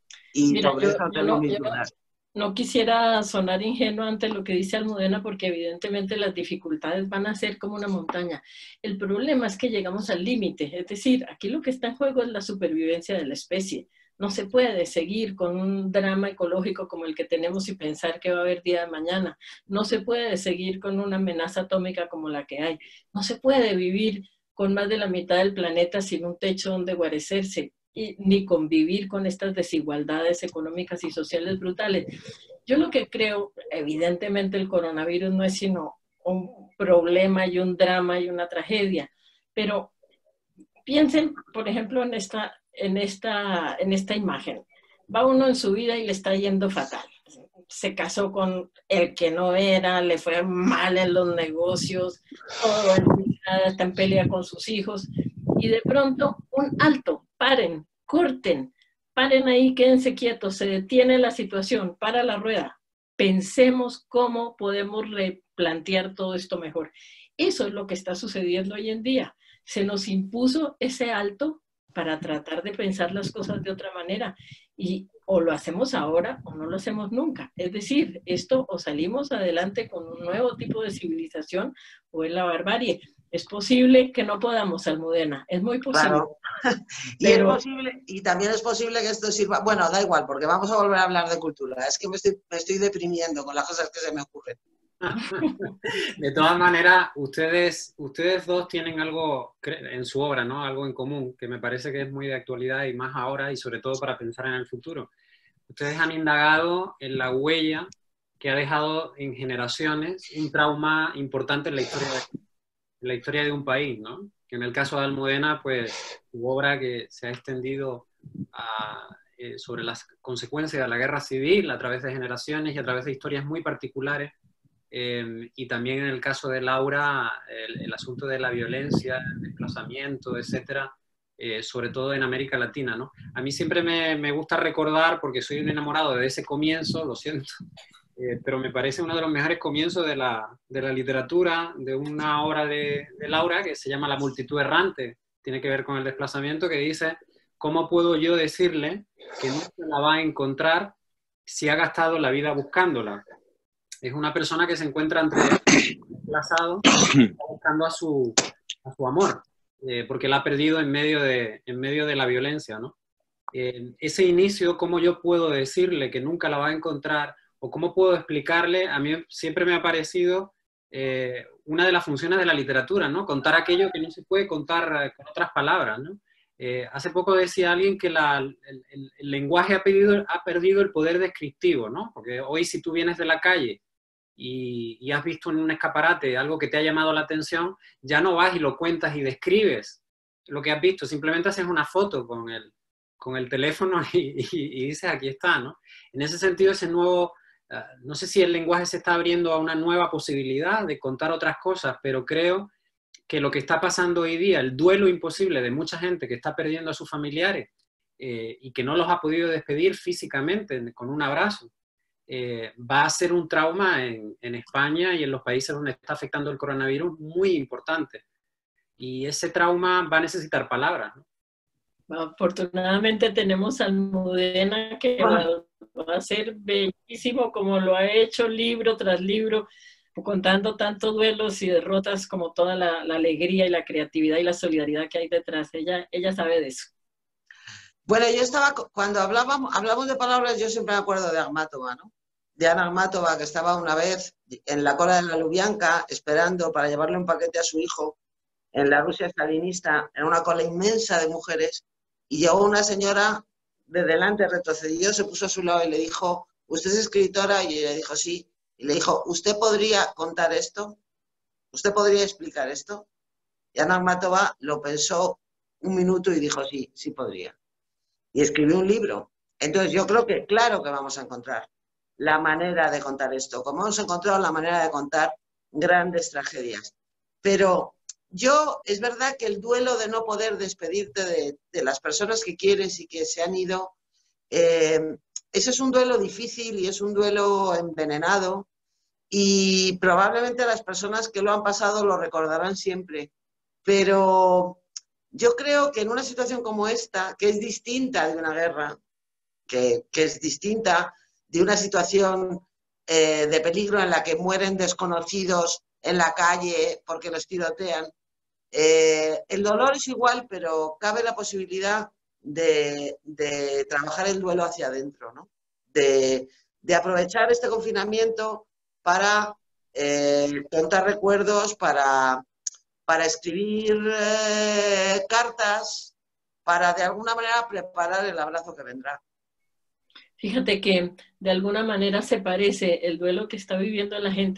Y Mira, sobre yo, eso yo tengo no, mis yo dudas. No, no quisiera sonar ingenuo ante lo que dice Almudena, porque evidentemente las dificultades van a ser como una montaña. El problema es que llegamos al límite, es decir, aquí lo que está en juego es la supervivencia de la especie. No se puede seguir con un drama ecológico como el que tenemos y pensar que va a haber día de mañana. No se puede seguir con una amenaza atómica como la que hay. No se puede vivir con más de la mitad del planeta sin un techo donde guarecerse, y ni convivir con estas desigualdades económicas y sociales brutales. Yo lo que creo, evidentemente el coronavirus no es sino un problema y un drama y una tragedia, pero piensen, por ejemplo, en esta, en, esta, en esta imagen. Va uno en su vida y le está yendo fatal. Se casó con el que no era, le fue mal en los negocios, todo el día está en pelea con sus hijos. Y de pronto, un alto, paren, corten, paren ahí, quédense quietos, se detiene la situación, para la rueda. Pensemos cómo podemos replantear todo esto mejor. Eso es lo que está sucediendo hoy en día. Se nos impuso ese alto para tratar de pensar las cosas de otra manera. Y o lo hacemos ahora o no lo hacemos nunca. Es decir, esto o salimos adelante con un nuevo tipo de civilización o es la barbarie. Es posible que no podamos, Almudena, es muy posible. Claro. Y, pero... es posible, y también es posible que esto sirva, bueno, da igual, porque vamos a volver a hablar de cultura. Es que me estoy, me estoy deprimiendo con las cosas que se me ocurren. De todas maneras, ustedes, ustedes dos tienen algo en su obra, ¿no? Algo en común, que me parece que es muy de actualidad y más ahora, y sobre todo para pensar en el futuro. Ustedes han indagado en la huella que ha dejado en generaciones un trauma importante en la historia de, en la historia de un país, ¿no? Que en el caso de Almudena, pues su obra que se ha extendido a, eh, sobre las consecuencias de la guerra civil a través de generaciones y a través de historias muy particulares. Eh, y también en el caso de Laura, el, el asunto de la violencia, el desplazamiento, etcétera, eh, sobre todo en América Latina, ¿no? A mí siempre me, me gusta recordar, porque soy un enamorado de ese comienzo, lo siento, eh, pero me parece uno de los mejores comienzos de la, de la literatura, de una obra de, de Laura que se llama La multitud errante, tiene que ver con el desplazamiento, que dice, ¿cómo puedo yo decirle que no se la va a encontrar si ha gastado la vida buscándola? Es una persona que se encuentra entre desplazado, buscando a su, a su amor, eh, porque la ha perdido en medio de, en medio de la violencia, ¿no? Eh, ese inicio, ¿cómo yo puedo decirle que nunca la va a encontrar? O cómo puedo explicarle, a mí siempre me ha parecido eh, una de las funciones de la literatura, ¿no? Contar aquello que no se puede contar con otras palabras, ¿no? Eh, hace poco decía alguien que la, el, el, el lenguaje ha perdido, ha perdido el poder descriptivo, ¿no? Porque hoy si tú vienes de la calle y, y has visto en un escaparate algo que te ha llamado la atención, ya no vas y lo cuentas y describes lo que has visto, simplemente haces una foto con el, con el teléfono y, y, y dices aquí está, ¿no? En ese sentido, ese nuevo, uh, no sé si el lenguaje se está abriendo a una nueva posibilidad de contar otras cosas, pero creo que lo que está pasando hoy día, el duelo imposible de mucha gente que está perdiendo a sus familiares eh, y que no los ha podido despedir físicamente con un abrazo, eh, va a ser un trauma en, en España y en los países donde está afectando el coronavirus muy importante. Y ese trauma va a necesitar palabras, ¿no? Afortunadamente tenemos a Almudena que va, va a ser bellísimo como lo ha hecho libro tras libro, contando tantos duelos y derrotas como toda la, la alegría y la creatividad y la solidaridad que hay detrás. Ella, ella sabe de eso. Bueno, yo estaba, cuando hablábamos, hablamos de palabras, yo siempre me acuerdo de Akhmatova, ¿no? De Ana Akhmatova, que estaba una vez en la cola de la Lubyanka esperando para llevarle un paquete a su hijo en la Rusia stalinista, en una cola inmensa de mujeres, y llegó una señora de delante, retrocedió, se puso a su lado y le dijo, ¿usted es escritora? Y ella dijo, sí. Y le dijo, ¿usted podría contar esto? ¿Usted podría explicar esto? Y Ana Akhmatova lo pensó un minuto y dijo, sí, sí podría. Y escribió un libro. Entonces yo creo que claro que vamos a encontrar la manera de contar esto, como hemos encontrado la manera de contar grandes tragedias. Pero yo, es verdad que el duelo de no poder despedirte de, de las personas que quieres y que se han ido, eh, ese es un duelo difícil y es un duelo envenenado y probablemente las personas que lo han pasado lo recordarán siempre. Pero yo creo que en una situación como esta, que es distinta de una guerra, que, que es distinta de una situación eh, de peligro en la que mueren desconocidos en la calle porque los tirotean, eh, el dolor es igual, pero cabe la posibilidad de, de trabajar el duelo hacia adentro, ¿no? De, de aprovechar este confinamiento para eh, contar recuerdos, para, para escribir eh, cartas, para de alguna manera preparar el abrazo que vendrá. Fíjate que de alguna manera se parece el duelo que está viviendo la gente que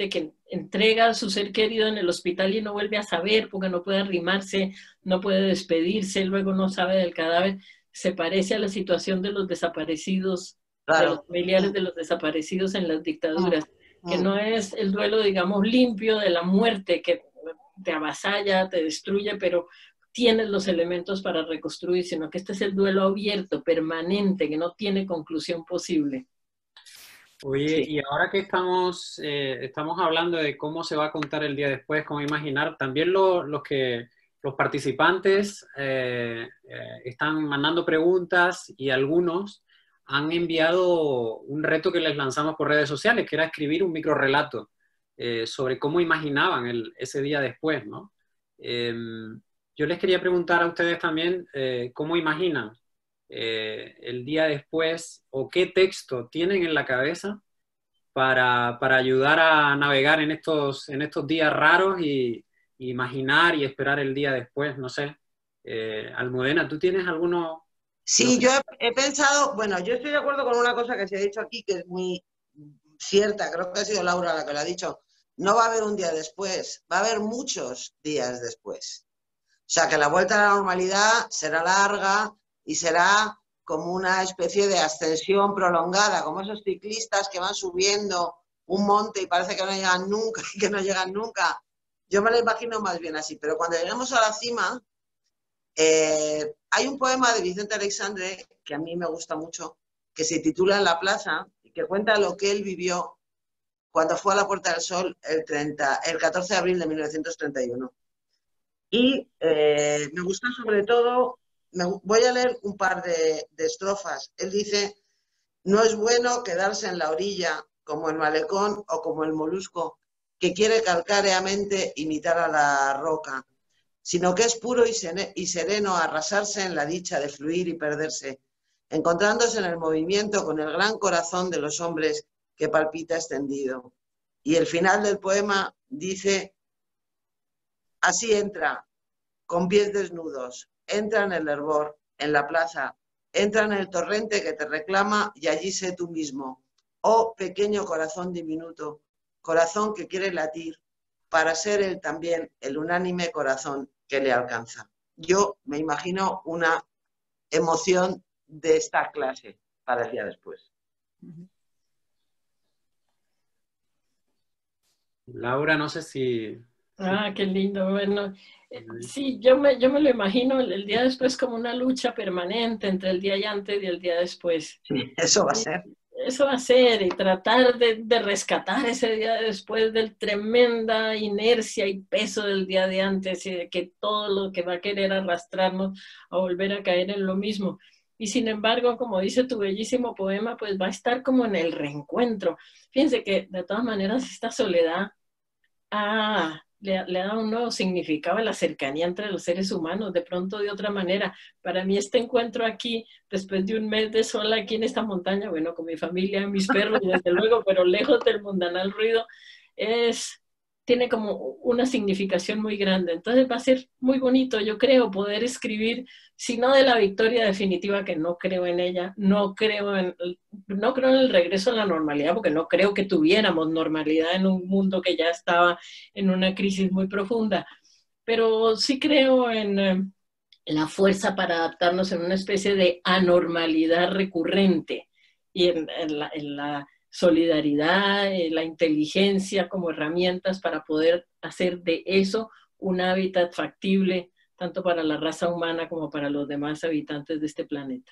entrega a su ser querido en el hospital y no vuelve a saber porque no puede arrimarse, no puede despedirse, luego no sabe del cadáver. Se parece a la situación de los desaparecidos, claro, de los familiares de los desaparecidos en las dictaduras, mm. que no es el duelo, digamos, limpio de la muerte que te avasalla, te destruye, pero tienes los elementos para reconstruir, sino que este es el duelo abierto, permanente, que no tiene conclusión posible. Oye, sí. Y ahora que estamos, eh, estamos hablando de cómo se va a contar el día después, cómo imaginar, también lo, los, que, los participantes eh, eh, están mandando preguntas y algunos han enviado un reto que les lanzamos por redes sociales, que era escribir un microrrelato eh, sobre cómo imaginaban el, ese día después, ¿no? Eh, yo les quería preguntar a ustedes también eh, cómo imaginan eh, el día después o qué texto tienen en la cabeza para, para ayudar a navegar en estos, en estos días raros y, y imaginar y esperar el día después, no sé. Eh, Almudena, ¿tú tienes alguno? Sí, yo he, he pensado, bueno, yo estoy de acuerdo con una cosa que se ha dicho aquí que es muy cierta, creo que ha sido Laura la que lo ha dicho, no va a haber un día después, va a haber muchos días después. O sea, que la vuelta a la normalidad será larga y será como una especie de ascensión prolongada, como esos ciclistas que van subiendo un monte y parece que no llegan nunca y que no llegan nunca. Yo me lo imagino más bien así, pero cuando lleguemos a la cima, eh, hay un poema de Vicente Aleixandre que a mí me gusta mucho, que se titula En la plaza y que cuenta lo que él vivió cuando fue a la Puerta del Sol el, treinta, el catorce de abril de mil novecientos treinta y uno. Y eh, me gusta sobre todo, me, voy a leer un par de, de estrofas. Él dice, no es bueno quedarse en la orilla como el malecón o como el molusco que quiere calcáreamente imitar a la roca, sino que es puro y, sene, y sereno arrasarse en la dicha de fluir y perderse, encontrándose en el movimiento con el gran corazón de los hombres que palpita extendido. Y el final del poema dice, así entra, con pies desnudos, entra en el hervor, en la plaza, entra en el torrente que te reclama y allí sé tú mismo. Oh, pequeño corazón diminuto, corazón que quiere latir, para ser él también el unánime corazón que le alcanza. Yo me imagino una emoción de esta clase para el día después. Laura, no sé si... Ah, qué lindo. Bueno, sí, yo me, yo me lo imagino el, el día después como una lucha permanente entre el día y antes y el día después. Sí, eso va a ser. Eso va a ser, y tratar de, de rescatar ese día después del tremenda inercia y peso del día de antes y de que todo lo que va a querer arrastrarnos a volver a caer en lo mismo. Y sin embargo, como dice tu bellísimo poema, pues va a estar como en el reencuentro. Fíjense que de todas maneras esta soledad ah, le, le da un nuevo significado a la cercanía entre los seres humanos, de pronto de otra manera. Para mí este encuentro aquí, después de un mes de sola aquí en esta montaña, bueno, con mi familia, mis perros, desde luego, pero lejos del mundanal ruido, es, tiene como una significación muy grande. Entonces va a ser muy bonito, yo creo, poder escribir, si no de la victoria definitiva, que no creo en ella, no creo en, no creo en el regreso a la normalidad, porque no creo que tuviéramos normalidad en un mundo que ya estaba en una crisis muy profunda, pero sí creo en eh, la fuerza para adaptarnos en una especie de anormalidad recurrente y en, en, la, en la solidaridad, en la inteligencia como herramientas para poder hacer de eso un hábitat factible tanto para la raza humana como para los demás habitantes de este planeta.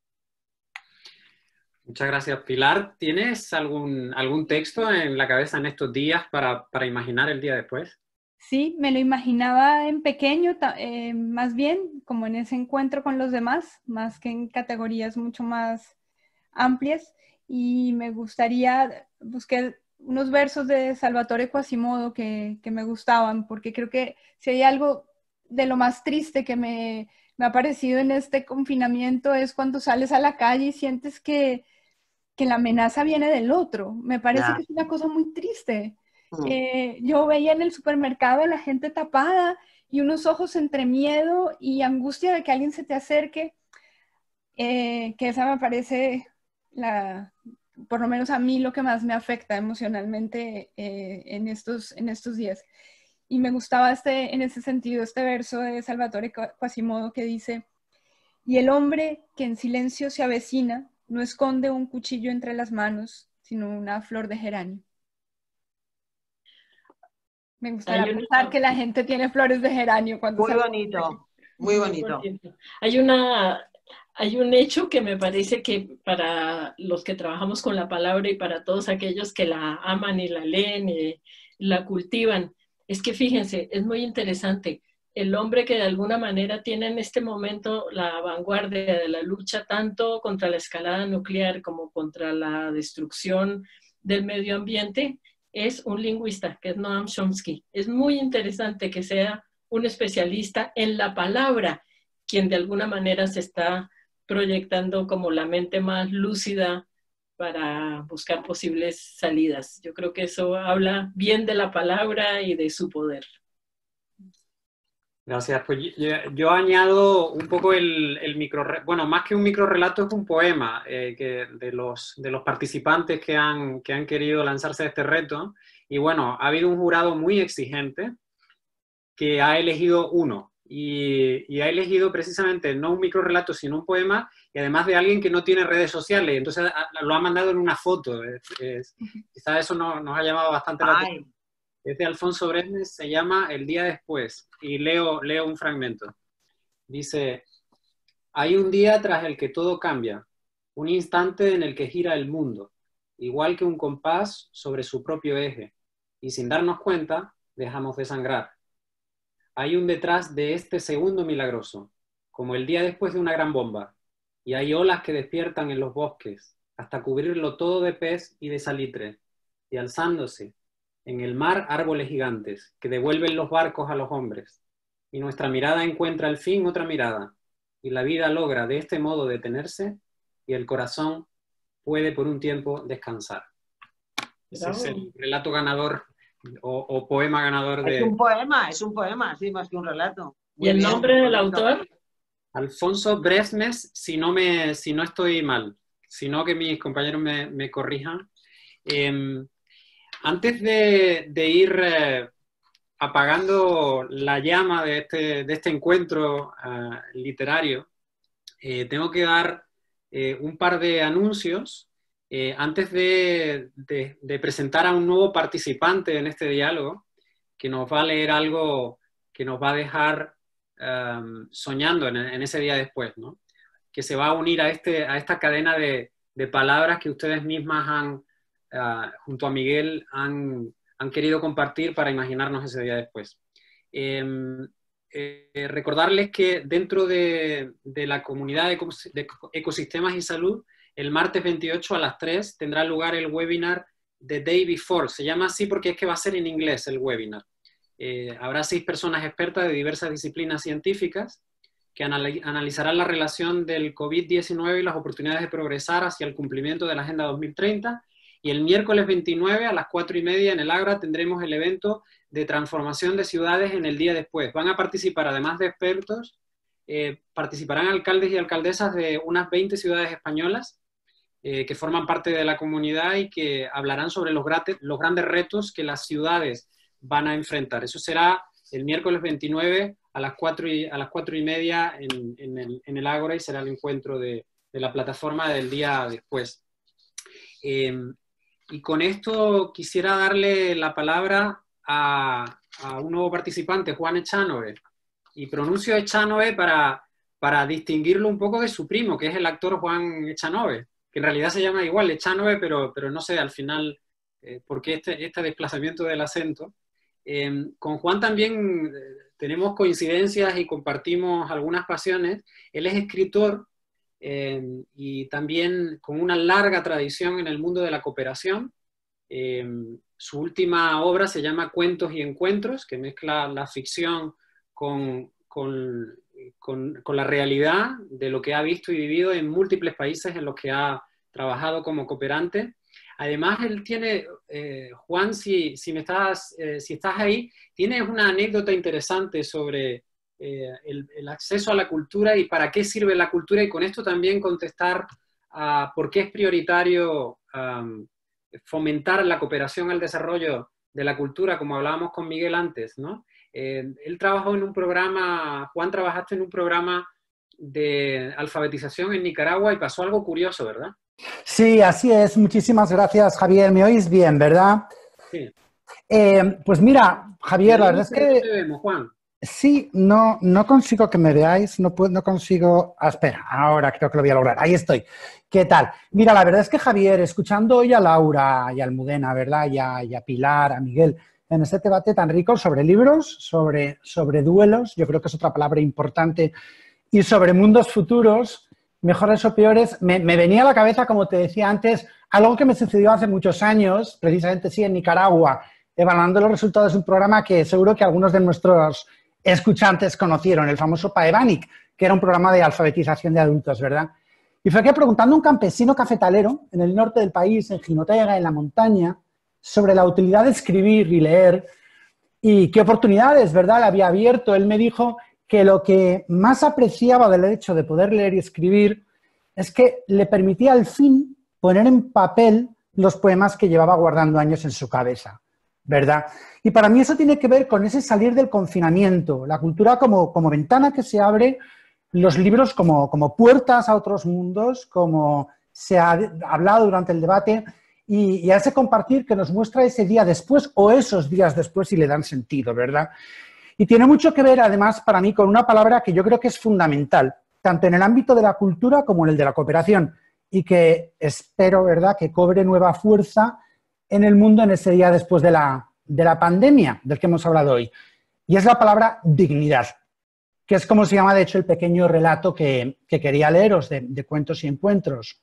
Muchas gracias, Pilar. ¿Tienes algún, algún texto en la cabeza en estos días para, para imaginar el día después? Sí, me lo imaginaba en pequeño, eh, más bien como en ese encuentro con los demás, más que en categorías mucho más amplias, y me gustaría, busqué unos versos de Salvatore Quasimodo que, que me gustaban, porque creo que si hay algo de lo más triste que me, me ha parecido en este confinamiento es cuando sales a la calle y sientes que, que la amenaza viene del otro. Me parece yeah. que es una cosa muy triste. Mm. Eh, yo veía en el supermercado a la gente tapada y unos ojos entre miedo y angustia de que alguien se te acerque, eh, que esa me parece la, por lo menos a mí, lo que más me afecta emocionalmente eh, en, estos, en estos días. Y me gustaba este, en ese sentido este verso de Salvatore Quasimodo que dice: y el hombre que en silencio se avecina no esconde un cuchillo entre las manos, sino una flor de geranio. Me gustaría pensar que la gente tiene flores de geranio cuando Muy bonito, muy bonito. Muy bonito. Hay una... Hay un hecho que me parece que para los que trabajamos con la palabra y para todos aquellos que la aman y la leen y la cultivan, es que fíjense, es muy interesante. El hombre que de alguna manera tiene en este momento la vanguardia de la lucha tanto contra la escalada nuclear como contra la destrucción del medio ambiente, es un lingüista, que es Noam Chomsky. Es muy interesante que sea un especialista en la palabra quien de alguna manera se está proyectando como la mente más lúcida para buscar posibles salidas. Yo creo que eso habla bien de la palabra y de su poder. Gracias. Pues yo, yo añado un poco el, el micro... Bueno, más que un microrelato es un poema eh, que de, los, de los participantes que han, que han querido lanzarse a este reto. Y bueno, ha habido un jurado muy exigente que ha elegido uno. Y, y ha elegido precisamente no un microrelato, sino un poema, y además de alguien que no tiene redes sociales. Entonces a, lo ha mandado en una foto. Es, es, quizá eso no, nos ha llamado bastante la atención. Es de Alfonso Bresmes, se llama El día después, y leo, leo un fragmento. Dice: hay un día tras el que todo cambia, un instante en el que gira el mundo, igual que un compás sobre su propio eje, y sin darnos cuenta, dejamos de sangrar. Hay un detrás de este segundo milagroso, como el día después de una gran bomba, y hay olas que despiertan en los bosques, hasta cubrirlo todo de pez y de salitre, y alzándose en el mar árboles gigantes, que devuelven los barcos a los hombres, y nuestra mirada encuentra al fin otra mirada, y la vida logra de este modo detenerse, y el corazón puede por un tiempo descansar. Ese es el relato ganador o, o poema ganador de... Es un poema, es un poema, sí, más que un relato. Muy ¿Y el bien, nombre del autor? Alfonso Bresmes, si no, me, si no estoy mal, si no que mis compañeros me, me corrijan. Eh, antes de, de ir eh, apagando la llama de este, de este encuentro uh, literario, eh, tengo que dar eh, un par de anuncios eh, antes de, de, de presentar a un nuevo participante en este diálogo, que nos va a leer algo que nos va a dejar um, soñando en, en ese día después, ¿no? Que se va a unir a, este, a esta cadena de, de palabras que ustedes mismas han, uh, junto a Miguel, han, han querido compartir para imaginarnos ese día después. Eh, eh, recordarles que dentro de, de la comunidad de, de ecosistemas y salud, el martes veintiocho a las tres tendrá lugar el webinar The Day Before. Se llama así porque es que va a ser en inglés el webinar. Eh, habrá seis personas expertas de diversas disciplinas científicas que anal analizarán la relación del COVID diecinueve y las oportunidades de progresar hacia el cumplimiento de la Agenda dos mil treinta. Y el miércoles veintinueve a las cuatro y media en el Ágora tendremos el evento de transformación de ciudades en el día después. Van a participar, además de expertos, eh, participarán alcaldes y alcaldesas de unas veinte ciudades españolas eh, que forman parte de la comunidad y que hablarán sobre los, los grandes retos que las ciudades van a enfrentar. Eso será el miércoles veintinueve a las cuatro y, a las cuatro y media en, en, el, en el Ágora, y será el encuentro de, de la plataforma del día después. Eh, y con esto quisiera darle la palabra a, a un nuevo participante, Juan Echanove. Y pronuncio Echanove para, para distinguirlo un poco de su primo, que es el actor Juan Echanove, que en realidad se llama igual Echanove, pero, pero no sé al final eh, por qué este, este desplazamiento del acento. Eh, con Juan también eh, tenemos coincidencias y compartimos algunas pasiones. Él es escritor eh, y también con una larga tradición en el mundo de la cooperación. Eh, su última obra se llama Cuentos y Encuentros, que mezcla la ficción con, con, con, con la realidad de lo que ha visto y vivido en múltiples países en los que ha trabajado como cooperante. Además, él tiene, eh, Juan, si, si, me estás, eh, si estás ahí, tienes una anécdota interesante sobre eh, el, el acceso a la cultura y para qué sirve la cultura, y con esto también contestar a por qué es prioritario um, fomentar la cooperación al desarrollo de la cultura, como hablábamos con Miguel antes, ¿no? Eh, él trabajó en un programa, Juan, trabajaste en un programa de alfabetización en Nicaragua y pasó algo curioso, ¿verdad? Sí, así es. Muchísimas gracias, Javier. ¿Me oís bien, verdad? Sí. Eh, pues mira, Javier, la verdad es que... No te vemos, Juan. Sí, no, no consigo que me veáis, no, puedo, no consigo... Ah, espera, ahora creo que lo voy a lograr. Ahí estoy. ¿Qué tal? Mira, la verdad es que, Javier, escuchando hoy a Laura y a Almudena, ¿verdad? Y a, y a Pilar, a Miguel, en este debate tan rico sobre libros, sobre, sobre duelos, yo creo que es otra palabra importante, y sobre mundos futuros, mejores o peores, me, me venía a la cabeza, como te decía antes, algo que me sucedió hace muchos años, precisamente sí, en Nicaragua, evaluando los resultados de un programa que seguro que algunos de nuestros escuchantes conocieron, el famoso Paevanic, que era un programa de alfabetización de adultos, ¿verdad? Y fue que preguntando a un campesino cafetalero en el norte del país, en Jinotega, en la montaña, sobre la utilidad de escribir y leer y qué oportunidades, ¿verdad?, le había abierto, él me dijo que lo que más apreciaba del hecho de poder leer y escribir es que le permitía al fin poner en papel los poemas que llevaba guardando años en su cabeza, ¿verdad? Y para mí eso tiene que ver con ese salir del confinamiento, la cultura como, como ventana que se abre, los libros como, como puertas a otros mundos, como se ha hablado durante el debate, y, y a ese compartir que nos muestra ese día después o esos días después y le dan sentido, ¿verdad? Y tiene mucho que ver, además, para mí, con una palabra que yo creo que es fundamental, tanto en el ámbito de la cultura como en el de la cooperación, y que espero, ¿verdad?, que cobre nueva fuerza en el mundo en ese día después de la, de la pandemia del que hemos hablado hoy. Y es la palabra dignidad, que es como se llama, de hecho, el pequeño relato que, que quería leeros de, de Cuentos y Encuentros.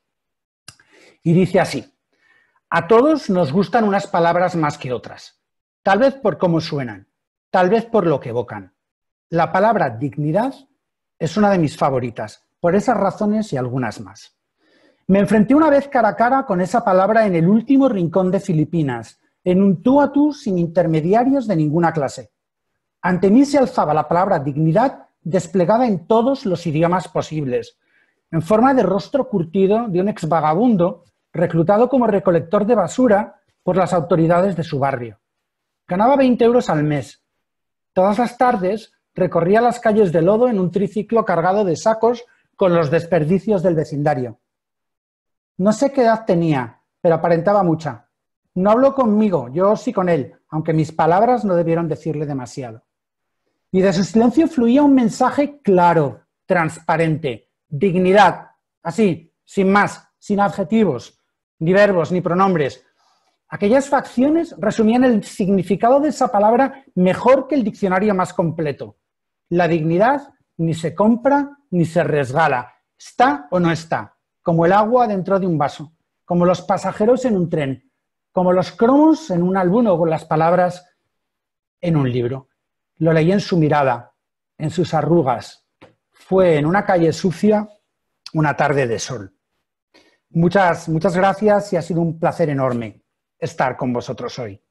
Y dice así: a todos nos gustan unas palabras más que otras, tal vez por cómo suenan, tal vez por lo que evocan. La palabra dignidad es una de mis favoritas, por esas razones y algunas más. Me enfrenté una vez cara a cara con esa palabra en el último rincón de Filipinas, en un tú a tú sin intermediarios de ninguna clase. Ante mí se alzaba la palabra dignidad desplegada en todos los idiomas posibles, en forma de rostro curtido de un exvagabundo reclutado como recolector de basura por las autoridades de su barrio. Ganaba veinte euros al mes. Todas las tardes recorría las calles de lodo en un triciclo cargado de sacos con los desperdicios del vecindario. No sé qué edad tenía, pero aparentaba mucha. No habló conmigo, yo sí con él, aunque mis palabras no debieron decirle demasiado. Y de su silencio fluía un mensaje claro, transparente, dignidad, así, sin más, sin adjetivos, ni verbos, ni pronombres. Aquellas facciones resumían el significado de esa palabra mejor que el diccionario más completo. La dignidad ni se compra ni se resgala, está o no está, como el agua dentro de un vaso, como los pasajeros en un tren, como los cromos en un álbum o con las palabras en un libro. Lo leí en su mirada, en sus arrugas. Fue en una calle sucia, una tarde de sol. Muchas, muchas gracias y ha sido un placer enorme estar con vosotros hoy.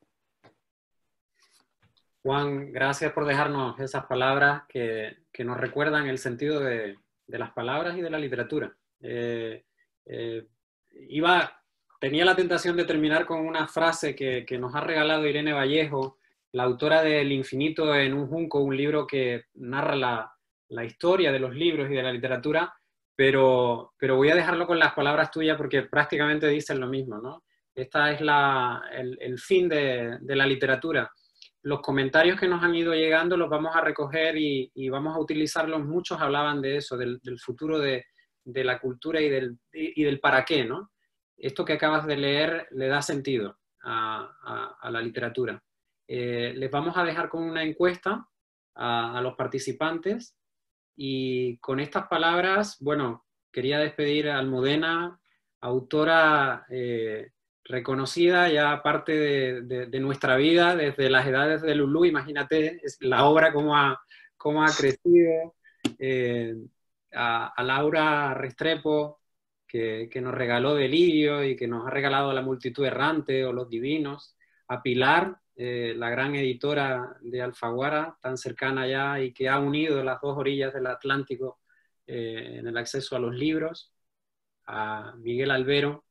Juan, gracias por dejarnos esas palabras que, que nos recuerdan el sentido de, de las palabras y de la literatura. Eh, eh, iba, tenía la tentación de terminar con una frase que, que nos ha regalado Irene Vallejo, la autora de El infinito en un junco, un libro que narra la, la historia de los libros y de la literatura, pero, pero voy a dejarlo con las palabras tuyas porque prácticamente dicen lo mismo, ¿no? Esta es la, el, el fin de, de la literatura. Los comentarios que nos han ido llegando los vamos a recoger y, y vamos a utilizarlos. Muchos hablaban de eso, del, del futuro de, de la cultura y del, y del para qué, ¿no? Esto que acabas de leer le da sentido a, a, a la literatura. Eh, les vamos a dejar con una encuesta a, a los participantes y con estas palabras, bueno, quería despedir a Almudena, autora eh, reconocida, ya parte de, de, de nuestra vida desde las edades de Lulú. Imagínate es la obra cómo ha, cómo ha crecido, eh, a, a Laura Restrepo, que, que nos regaló Delirio y que nos ha regalado La multitud errante o Los divinos, a Pilar, eh, la gran editora de Alfaguara, tan cercana ya y que ha unido las dos orillas del Atlántico eh, en el acceso a los libros, a Miguel Albero,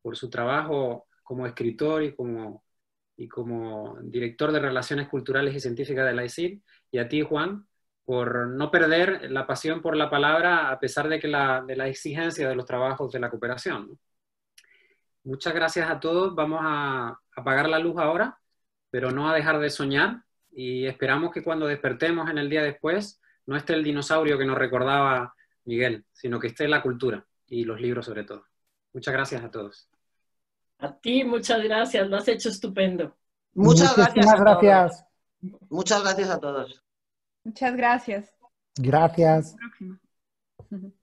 por su trabajo como escritor y como, y como director de Relaciones Culturales y Científicas de la I C I D, y a ti, Juan, por no perder la pasión por la palabra a pesar de, que la, de la exigencia de los trabajos de la cooperación, ¿no? Muchas gracias a todos. Vamos a apagar la luz ahora, pero no a dejar de soñar, y esperamos que cuando despertemos en el día después no esté el dinosaurio que nos recordaba Miguel, sino que esté la cultura y los libros sobre todo. Muchas gracias a todos. A ti, muchas gracias, lo has hecho estupendo. Muchas gracias a gracias. todos. Muchas gracias a todos. Muchas gracias. Gracias. Hasta la próxima.